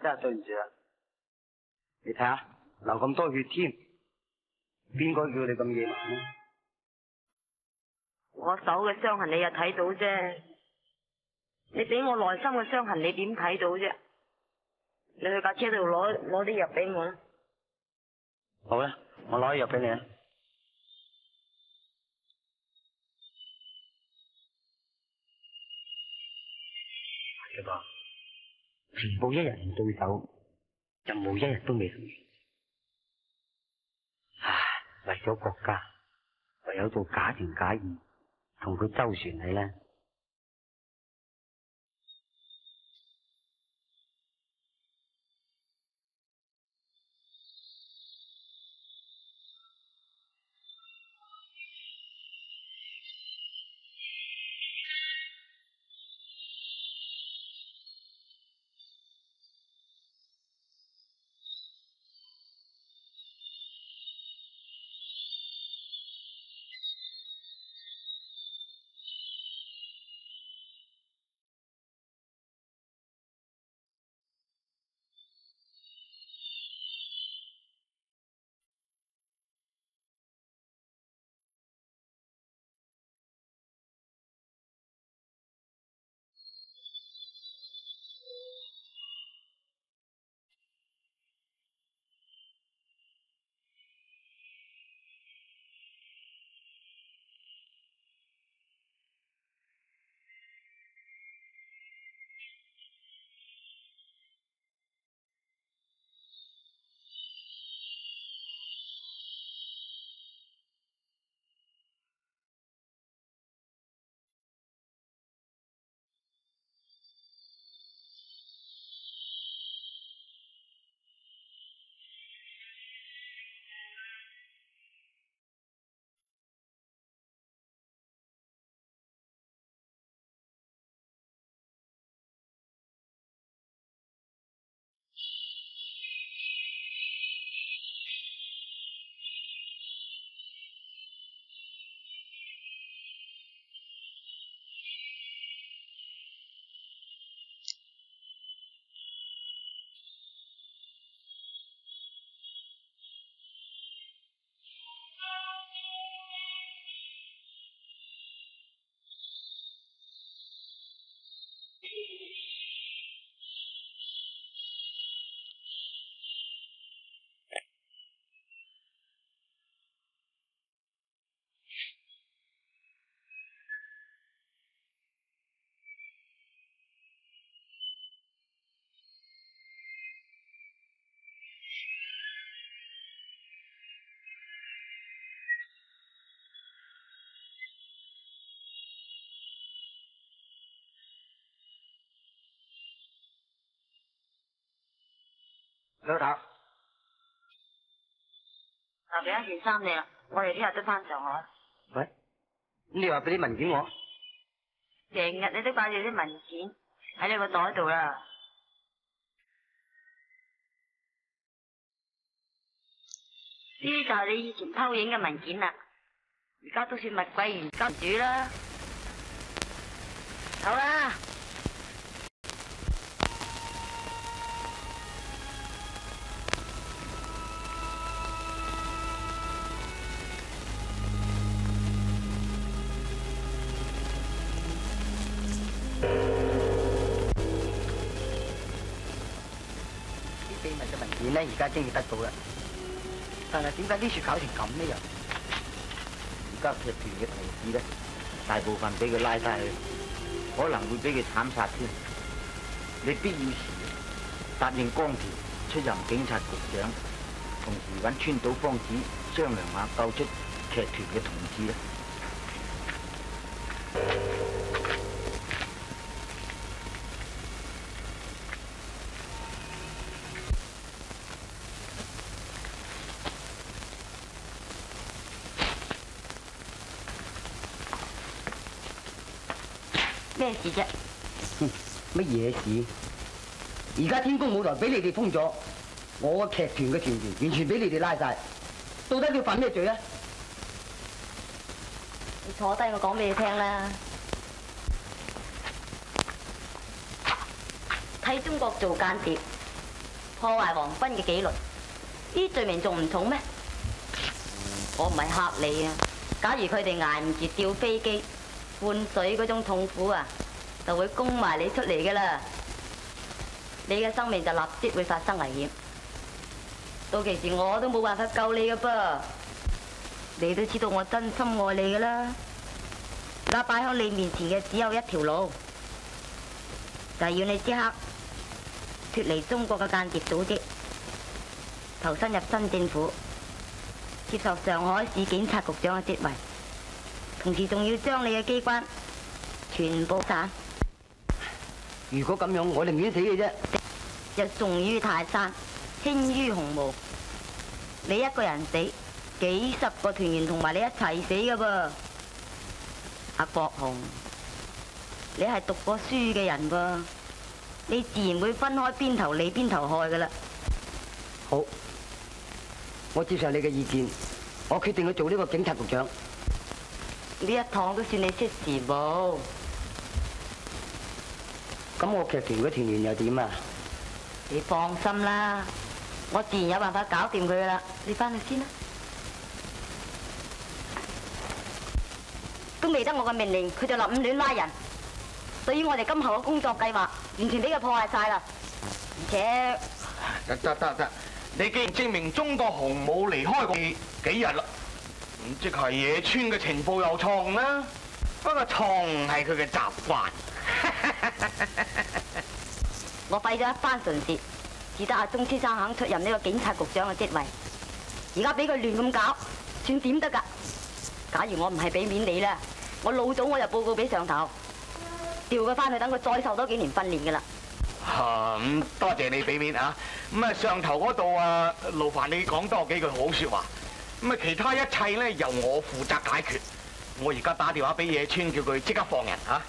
真係對唔住啦。你睇下流咁多血添，邊個叫你咁夜晚咧？ 我手嘅傷痕你又睇到啫，你俾我內心嘅傷痕你點睇到啫？你去架車度攞攞啲藥俾我啦。 好啦，我攞啲藥俾你啊。係噃，全部一日唔到手，就冇一日都未完。唉，為咗國家，唯有做假情假意，同佢周旋你啦。老豆， 嗱，俾一件衫你啦，我哋聽日都翻上海。 喂，咁你話俾啲文件我？ 成日你都帶住啲文件喺你個袋度啦。呢啲就係你以前偷影嘅文件啦，而家都算物歸原主啦。好啦。 秘密嘅文件咧，而家終於得到啦。但係點解呢處搞成咁呢？又而家劇團嘅同志咧，大部分俾佢拉晒去，可能會俾佢慘殺添。你必要時答應江田出任警察局長，同時揾川島芳子商量下救出劇團嘅同志咧。 咩事啫？ 乜嘢事？而家天宮舞台俾你哋封咗，我個劇團嘅團員完全俾你哋拉晒，到底要犯咩罪咧？ 你坐低，我講俾你聽啦。替中國做間諜， 破壞皇軍嘅紀律，呢啲罪名仲唔重咩？我唔係嚇你啊！假如佢哋捱唔住吊飛機、換水嗰種痛苦啊，就會供埋你出嚟噶啦，你嘅生命就立即會發生危險。到其時我都冇辦法救你噶噃，你都知道我真心愛你噶啦。而家擺喺你面前嘅只有一條路，就係要你即刻脫離中國嘅間諜組織，投身入新政府，接受上海市警察局長嘅職位，同時仲要將你嘅機關全部散。 如果咁樣，我寧願死嘅啫。 日重於泰山，輕於鴻毛。你一個人死，幾十個團員同埋你一齊死噶噃。阿國雄，你係讀過書嘅人噃，你自然會分開邊頭利邊頭害噶啦。 好，我接受你嘅意見，我決定去做呢個警察局長。 呢一趟都算你識時務。 咁我劇團嗰團員又點啊？ 你放心啦，我自然有辦法搞掂佢噶啦。你翻去先啦。都未得我嘅命令，佢就立五亂拉人，所以我哋今後嘅工作計劃完全俾佢破壞晒啦。而且得得得得，你既然證明中國紅冇離開過幾日啦，咁即係野村嘅情報又錯啦。不過錯係佢嘅習慣。 我費咗一番唇舌，只得阿鐘先生肯出任呢個警察局長嘅職位。而家俾佢亂咁搞，算點得㗎？假如我唔係俾面你啦，我老早我就報告俾上頭，調佢翻去等佢再受多幾年訓練㗎啦。 嚇咁多謝你俾面啊！咁啊上頭嗰度啊，勞煩你講多幾句好説話。咁啊其他一切咧由我負責解決。我而家打電話俾野村，叫佢即刻放人嚇。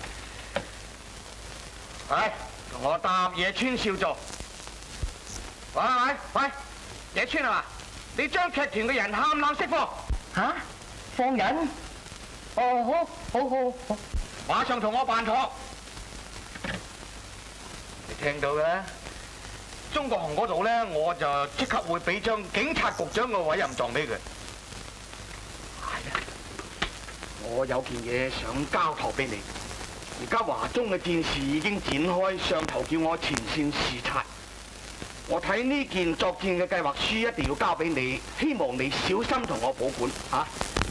喂，我答野村少做。喂喂喂，野村係嘛？你將劇團嘅人冚唪唥釋放。 嚇？放人？哦，好，好，好，好。 馬上同我辦妥。你聽到嘅？中國紅嗰度咧，我就即刻會俾張警察局長嘅委任狀俾佢。係啊，我有件嘢想交託俾你。而家華中嘅戰事已經展開，上頭叫我前線視察。我睇呢件作戰嘅計劃書一定要交俾你，希望你小心同我保管啊！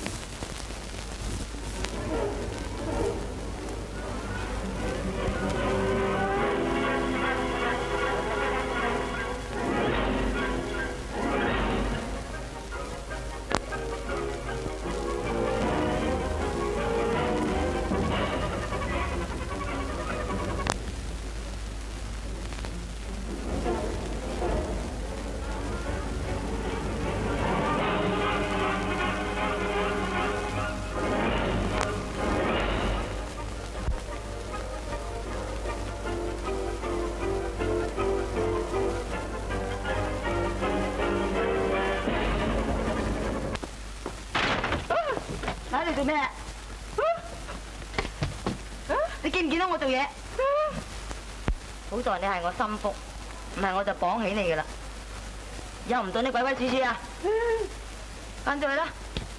睇你做咩？你見唔見到我做嘢？好在你係我心腹，唔係我就綁起你噶啦。以後唔准你鬼鬼祟祟啊！翻咗去啦。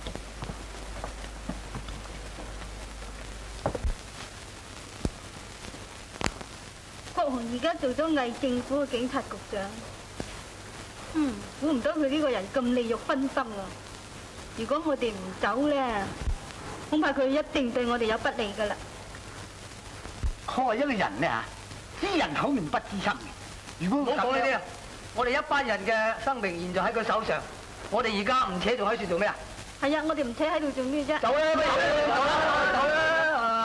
國雄而家做咗偽政府嘅警察局長，嗯，估唔到佢呢個人咁利欲熏心啊！如果我哋唔走咧，恐怕佢一定對我哋有不利噶啦。 我話一個人咧嚇，知人口面不知心。如果唔好講呢啲啊，我哋一班人嘅生命現在喺佢手上，我哋而家唔扯仲喺度做咩啊？ 係啊，我哋唔扯喺度做咩啫？ 走啦，不如走啦，走啦！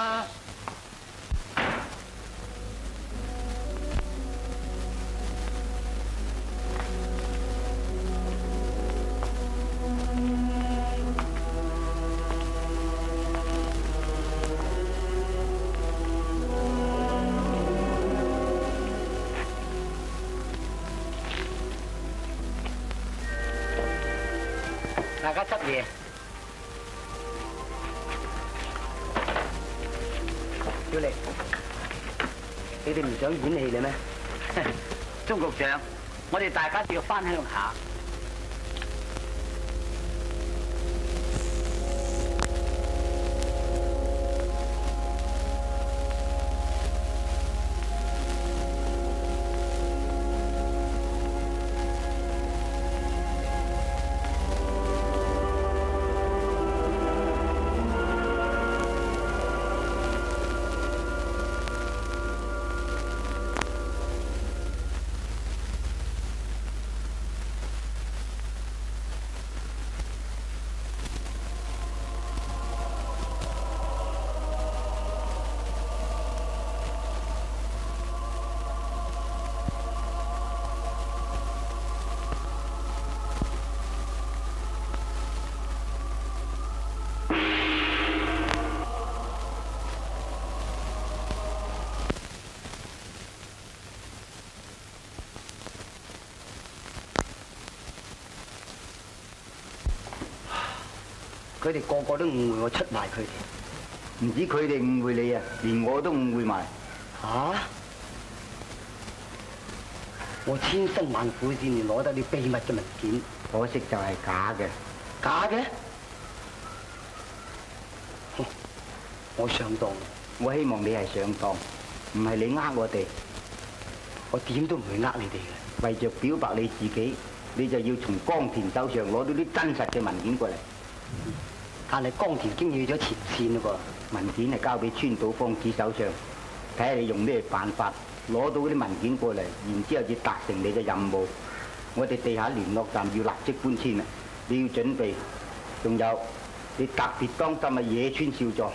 大家執嘢。小麗，你哋唔想演戲嘅咩？鐘局長， 我哋大家就要翻鄉下。佢哋個個都誤會我出賣佢哋， 唔止佢哋誤會你啊，連我都誤會埋。 嚇、啊！我千辛萬苦先至攞得啲秘密嘅文件， 可惜就係假嘅。 假嘅？我上當， 我希望你係上當，唔係你呃我哋。 我點都唔會呃你哋嘅。 為着表白你自己，你就要從江田手上攞到啲真實嘅文件過嚟。 但係江田經已咗前線嘞噃， 文件係交俾川島芳子手上，睇下你用咩辦法攞到嗰啲文件過嚟，然之後至達成你嘅任務。我哋地下聯絡站要立即搬遷啦，你要準備。仲有，你特別當心啊野村少佐。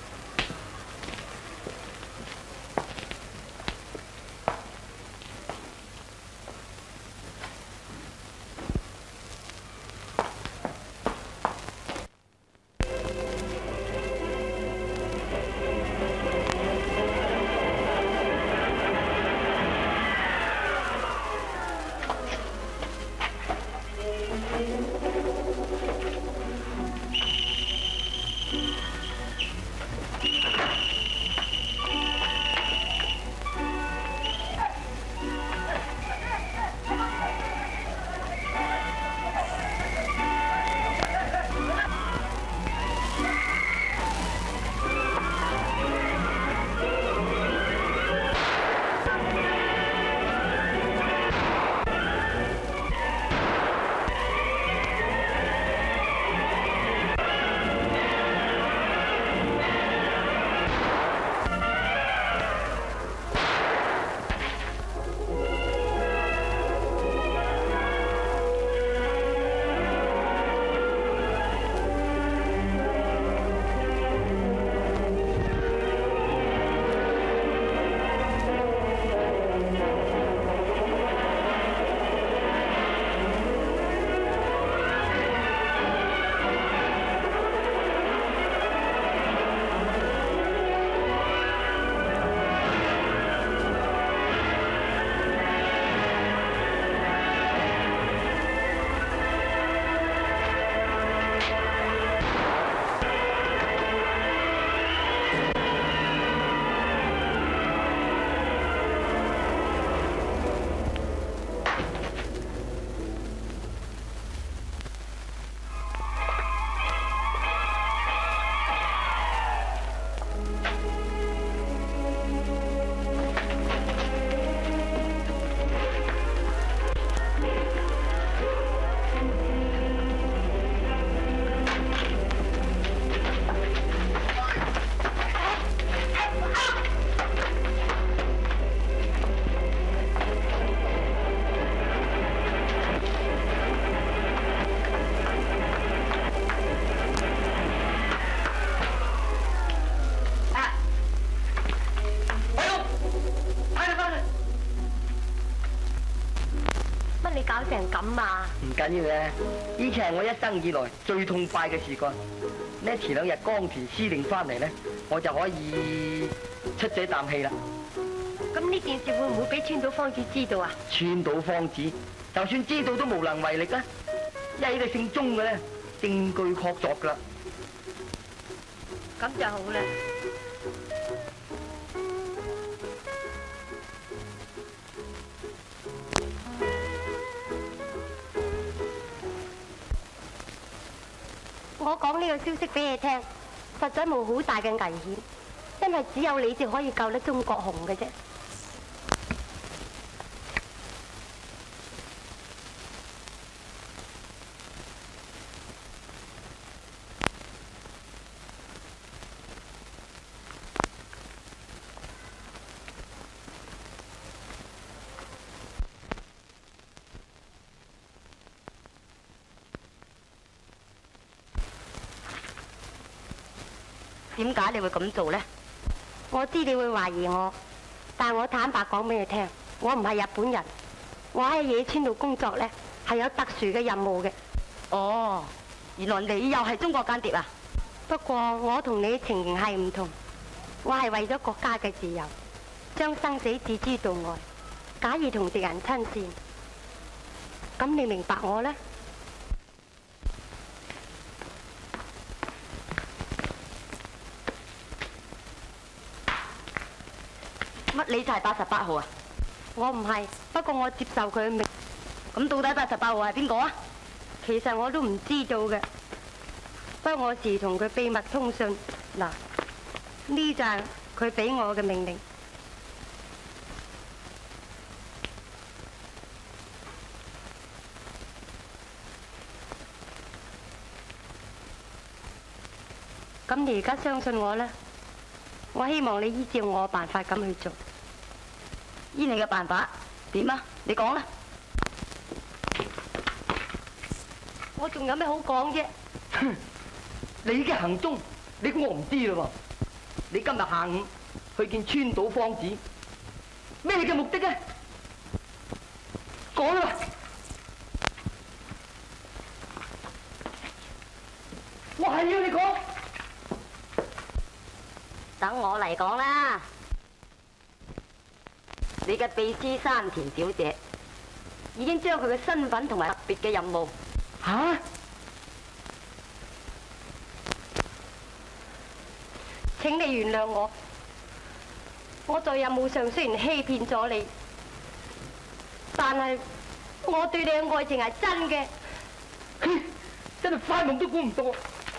搞成咁啊！ 唔緊要嘅，呢次係我一生以來最痛快嘅事幹。呢前兩日江田司令翻嚟咧，我就可以出咗啖氣啦。 咁呢件事會唔會俾川島芳子知道啊？ 川島芳子就算知道都無能為力啊！因為呢個姓鐘嘅咧，證據確鑿噶啦。 咁就好啦。 我講呢個消息俾你聽，實在冇好大嘅危險，因為只有你至可以救得鍾國雄嘅啫。 點解你會咁做呢？ 我知你會懷疑我，但我坦白講俾你聽，我唔係日本人，我喺野村度工作呢，係有特殊嘅任務嘅。 哦，原來你又係中國間諜啊！ 不過我同你嘅情形係唔同，我係為咗國家嘅自由，將生死置之度外，假意同敵人親善。咁你明白我呢？ 乜你就係八十八號啊？ 我唔係，不過我接受佢嘅命。 咁到底八十八號係邊個啊？ 其實我都唔知道嘅，不過我時同佢秘密通訊。嗱，呢就係佢俾我嘅命令。咁你而家相信我啦，我希望你依照我嘅辦法咁去做。 依你嘅辦法點啊？你講啦。 我仲有咩好講啫？ 你嘅行蹤，你估我唔知嘞喎？你今日下午去見川島芳子，咩嘅目的啊？講啦！我係要你講。 等我嚟講啦。你嘅秘書山田小姐已經將佢嘅身份同埋特別嘅任務嚇， 請你原諒我。我在任務上雖然欺騙咗你，但係我對你嘅愛情係真嘅。 真係發夢都估唔到。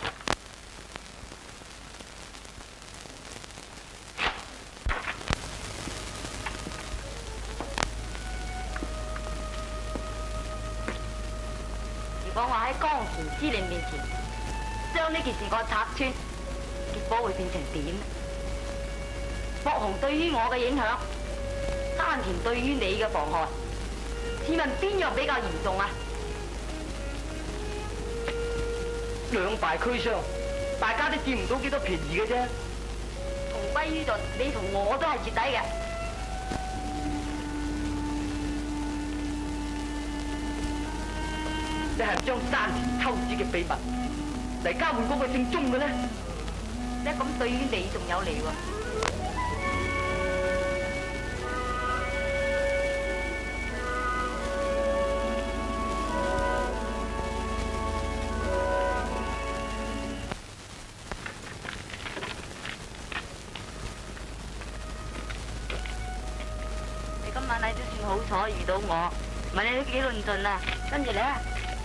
如果我喺江田司令面前將呢件事我拆穿，結果會變成點？博雄對於我嘅影響，山田對於你嘅妨害，試問邊樣比較嚴重啊？ 兩敗俱傷，大家都佔唔到幾多便宜嘅啫。 同歸於盡，你同我都係徹底嘅。 你係將山田偷子嘅秘密嚟交換嗰個姓鐘嘅咧？ 咧咁對於你仲有利喎。你今晚你都算好彩遇到我，唔係你都幾論盡啊！跟住嚟啊！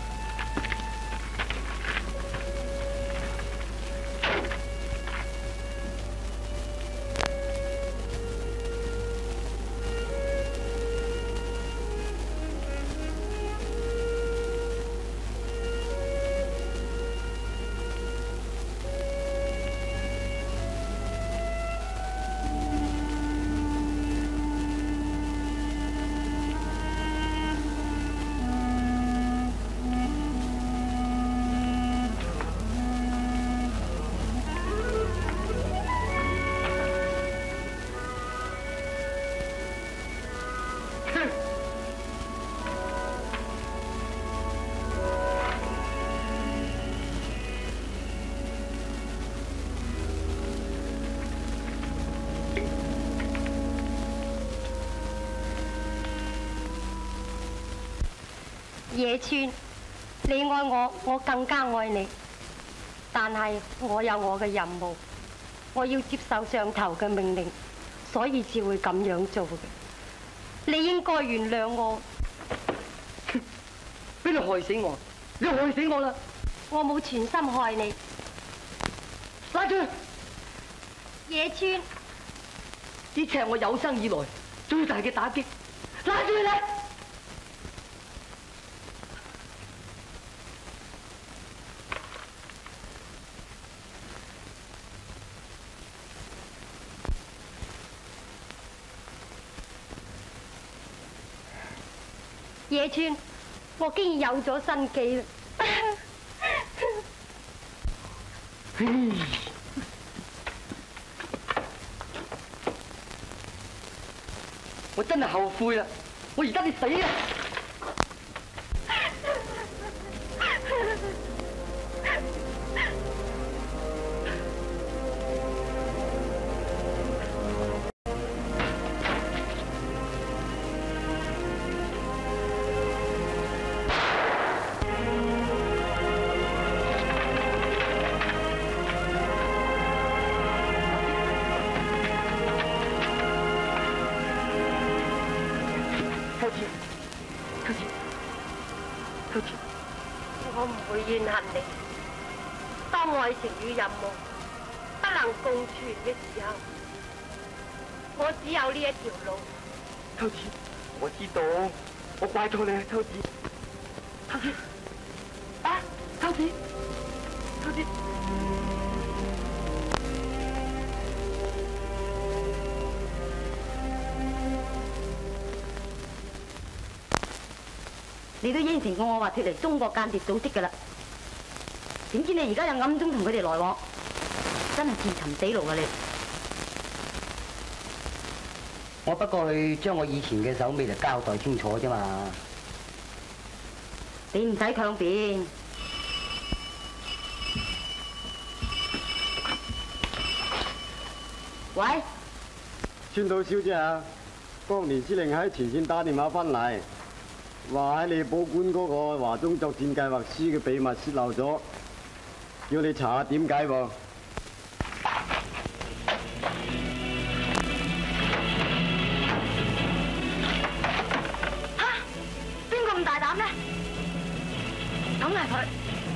野村，你愛我，我更加愛你。但係我有我嘅任務，我要接受上頭嘅命令，所以至會咁樣做嘅。你應該原諒我。 俾你害死我，你害死我啦！ 我冇全心害你。 拉住！ 野村， 呢次係我有生以來最大嘅打擊。拉住你！ 野村，我竟然有咗新記啦！ 我真係後悔啦！我而家你死啦！ 我唔會怨恨你。當愛情與任務不能共存嘅時候，我只有呢一條路。 秋子，我知道，我怪錯你啦，秋子。秋子，啊，秋子，秋子。 你都應承過我話脱離中國間諜組織㗎啦，點知你而家又暗中同佢哋來往，真係自尋死路啊你！ 我不過去將我以前嘅手尾就交代清楚啫嘛。 你唔使強辯。喂， 川島小姐啊，江連司令喺前線打電話翻嚟。話喺你保管嗰個華中作戰計劃書嘅秘密泄漏咗，要你查下點解喎？ 嚇！邊個咁大膽呢？梗係佢。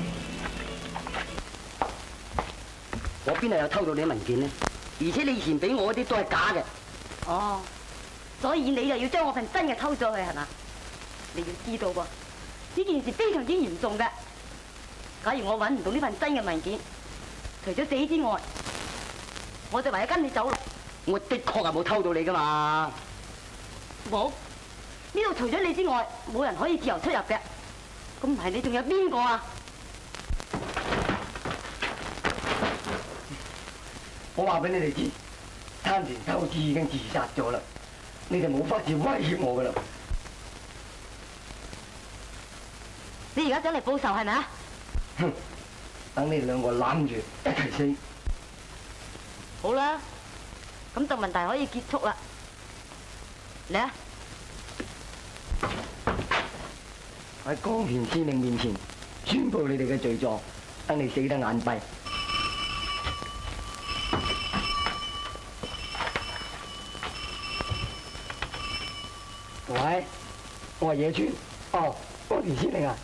我邊度有偷到你啲文件呢？而且你以前俾我嗰啲都係假嘅。 哦，所以你就要將我份真嘅偷咗去係嘛？你要知道喎，呢件事非常之嚴重嘅。假如我揾唔到呢份真嘅文件，除咗死之外，我就唯有跟你走啦。 我的確係冇偷到你噶嘛。 冇，呢度除咗你之外，冇人可以自由出入嘅。咁唔係你仲有邊個啊？ 我話俾你哋知，參田秋子已經自殺咗啦，你哋冇法子威脅我噶啦。 你而家想嚟報仇係咪啊？ 哼！等你哋兩個攬住一齊死。 好啦，咁就問題可以結束啦。嚟啊！ 喺江田司令面前宣佈你哋嘅罪狀，等你死得眼閉。喂，我係野村。哦，江田司令啊！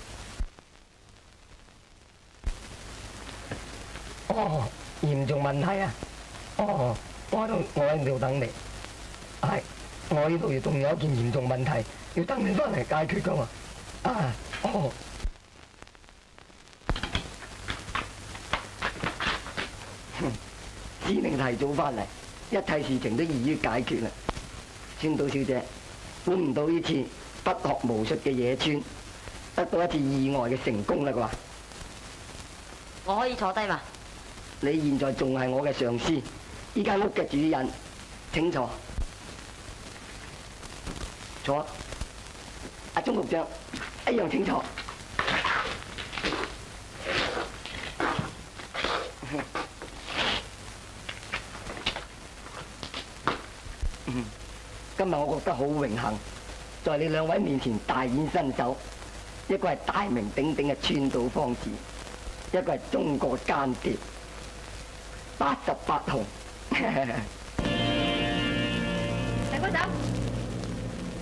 哦，嚴重問題啊！哦，我喺度，我喺度等你。係，我呢度仲有一件嚴重問題，要等你翻嚟解決噶嘛。啊，哦。哼，司令提早翻嚟，一切事情都易於解決啦。川島小姐，估唔到呢次不學無術嘅野村，得到一次意外嘅成功啦啩？ 我可以坐低嘛？ 你現在仲係我嘅上司，依間屋嘅主人，請坐。坐。阿鐘局長，一樣請坐。今日我覺得好榮幸，在你兩位面前大顯身手。一個係大名鼎鼎嘅川島芳子，一個係中國間諜八十八紅。 大哥走，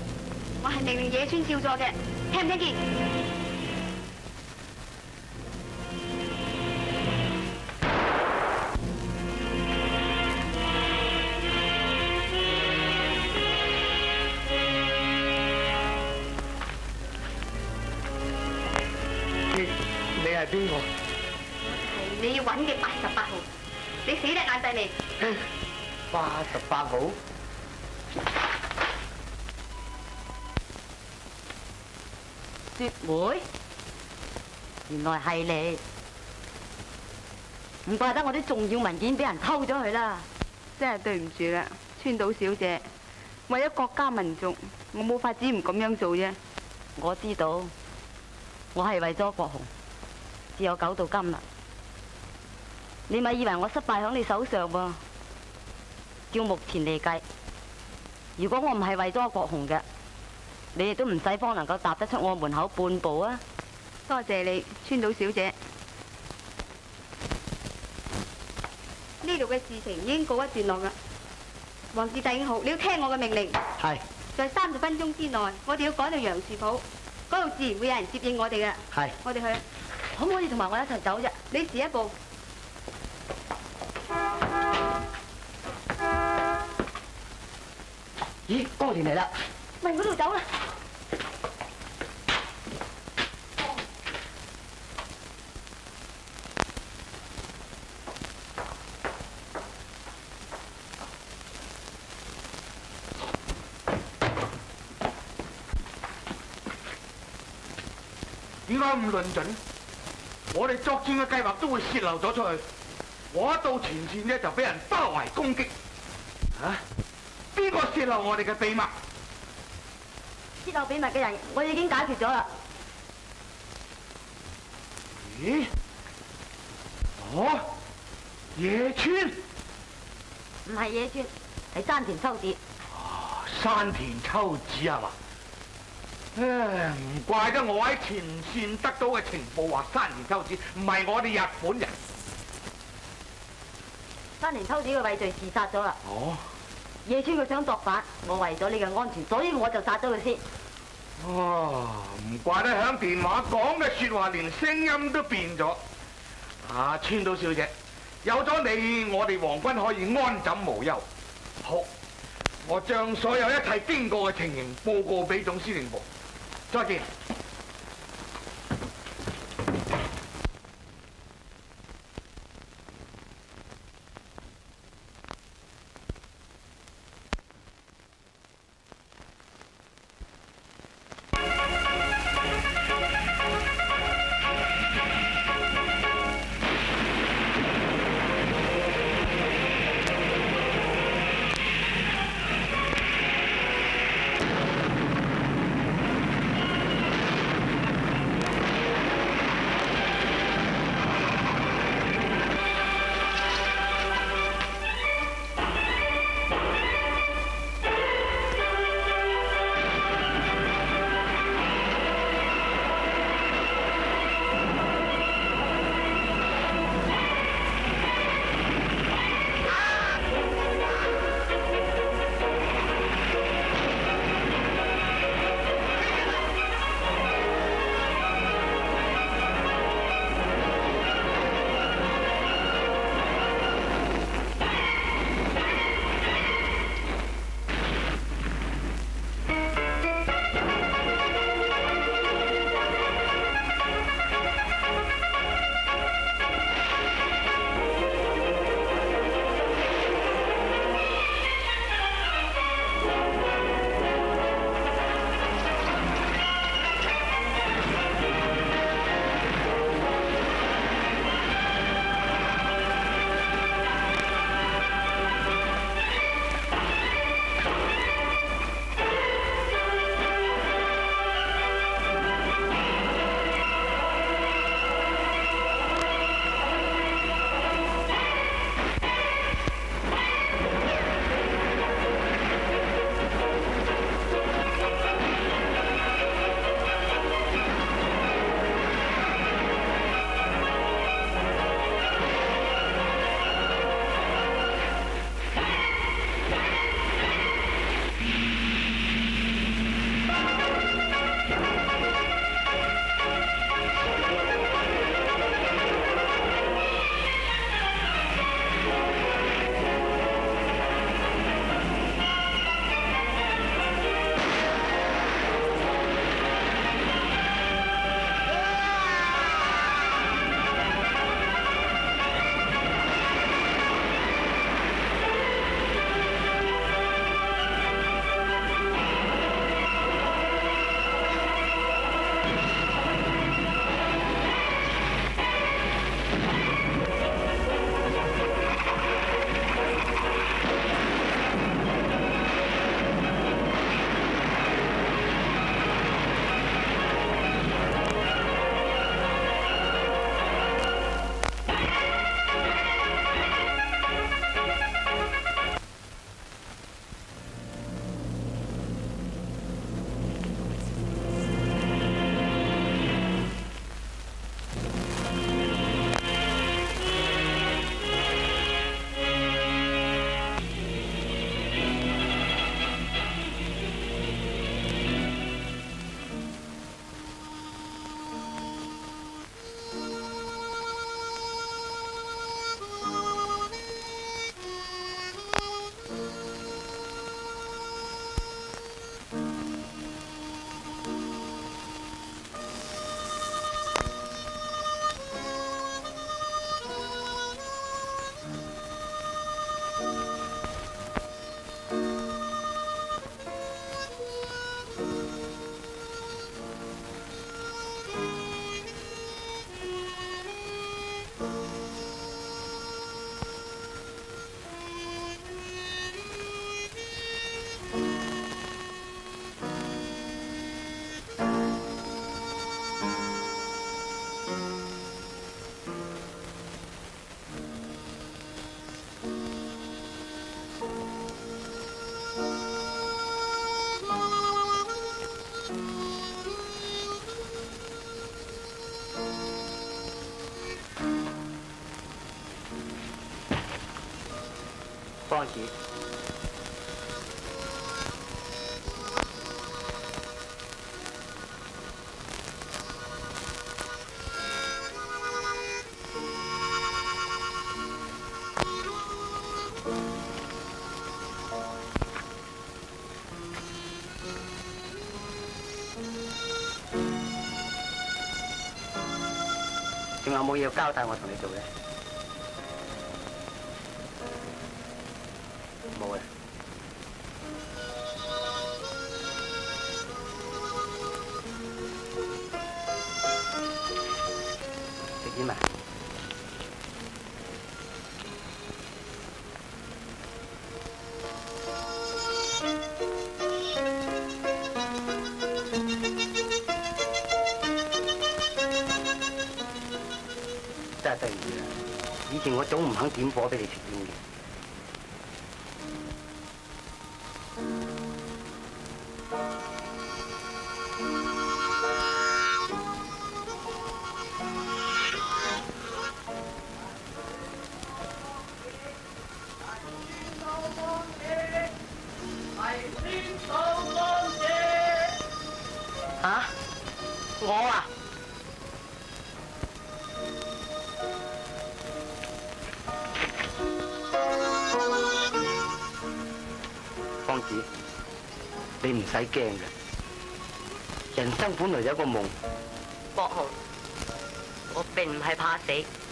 我係命令野村照做嘅，聽唔聽見？ 你係邊個？ 係你要揾嘅八十八號，你死得眼細未？ 八十八號， 雪梅，原來係你，唔怪得我啲重要文件俾人偷咗佢啦。 真係對唔住啦，川島小姐，為咗國家民族，我冇法子唔咁樣做啫。 我知道，我係為咗國雄，只有狗到今啦。你咪以為我失敗喺你手上噃？照目前嚟計，如果我唔係為咗國雄嘅，你亦都唔使方能夠踏得出我門口半步啊！ 多謝你，川島小姐。呢度嘅事情已經告一段落啦。黃氏第五號，你要聽我嘅命令。 係。 在三十分鐘之內，我哋要趕到楊樹浦，嗰度自然會有人接應我哋嘅。 係。 我哋去。 可唔可以同埋我一齊走啫？ 你遲一步。 咦，哥連嚟啦！ 咪嗰度走啦！ 點解咁論盡？我哋作戰嘅計劃都會泄漏咗出去，我一到前線呢，就俾人包圍攻擊。啊！邊個泄漏我哋嘅秘密？ 泄漏秘密嘅人，我已經解決咗啦。 咦？哦，野村？ 唔係野村，係山田秋子。 哦，山田秋子係嘛？唉，唔怪得我喺前線得到嘅情報話山田秋子唔係我哋日本人。 山田秋子嘅畏罪自殺咗啦。 哦。 野村佢想作反，我為咗你嘅安全，所以我就殺咗佢先。 哦，唔怪得響電話講嘅說話，連聲音都變咗。啊，川島小姐，有咗你，我哋皇軍可以安枕無憂。好，我將所有一切經過嘅情形報告俾總司令部。再見。 方子。仲有冇嘢要交代我同你做嘅？冇啦。食煙嘛？真係對唔住啦，以前我總唔肯點火俾你食煙嘅。嚇、啊！我啊！方子，你唔使驚嘅，人生本來有一個夢。 國雄，我並唔係怕死，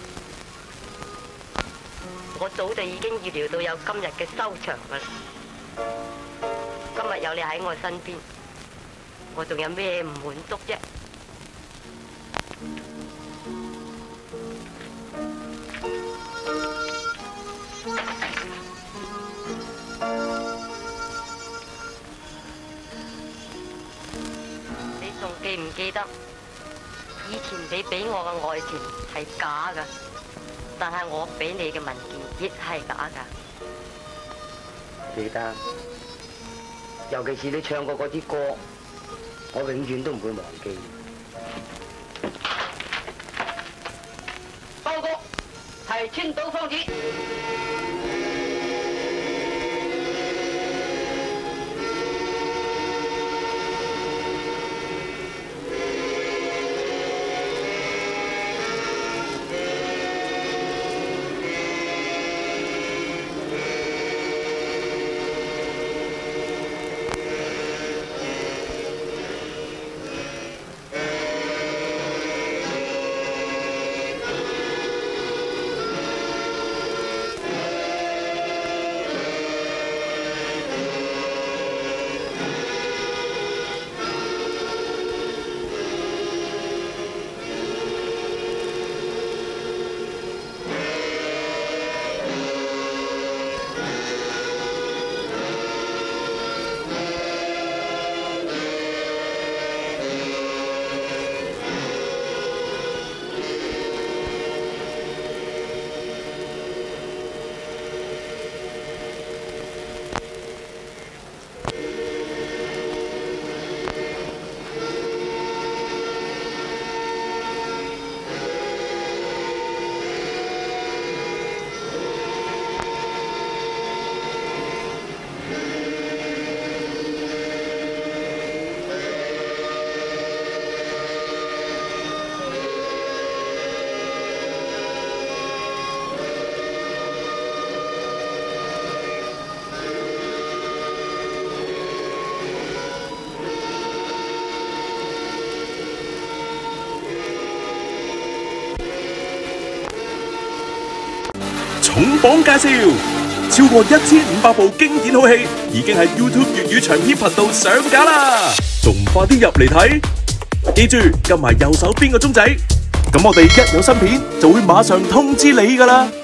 我早就已經預料到有今日嘅收場㗎啦。今日有你喺我身邊，我仲有咩唔滿足啫？仲記唔記得以前你俾我嘅愛情係假㗎，但係我俾你嘅文件亦係假㗎。 記得，尤其是你唱過嗰啲歌，我永遠都唔會忘記。報告，係川島芳子。 重磅介紹，超過一千五百部經典好戲已經喺 YouTube 粵語長篇頻道上架啦，仲唔快啲入嚟睇？記住撳埋右手邊個鐘仔，咁我哋一有新片就會馬上通知你㗎啦。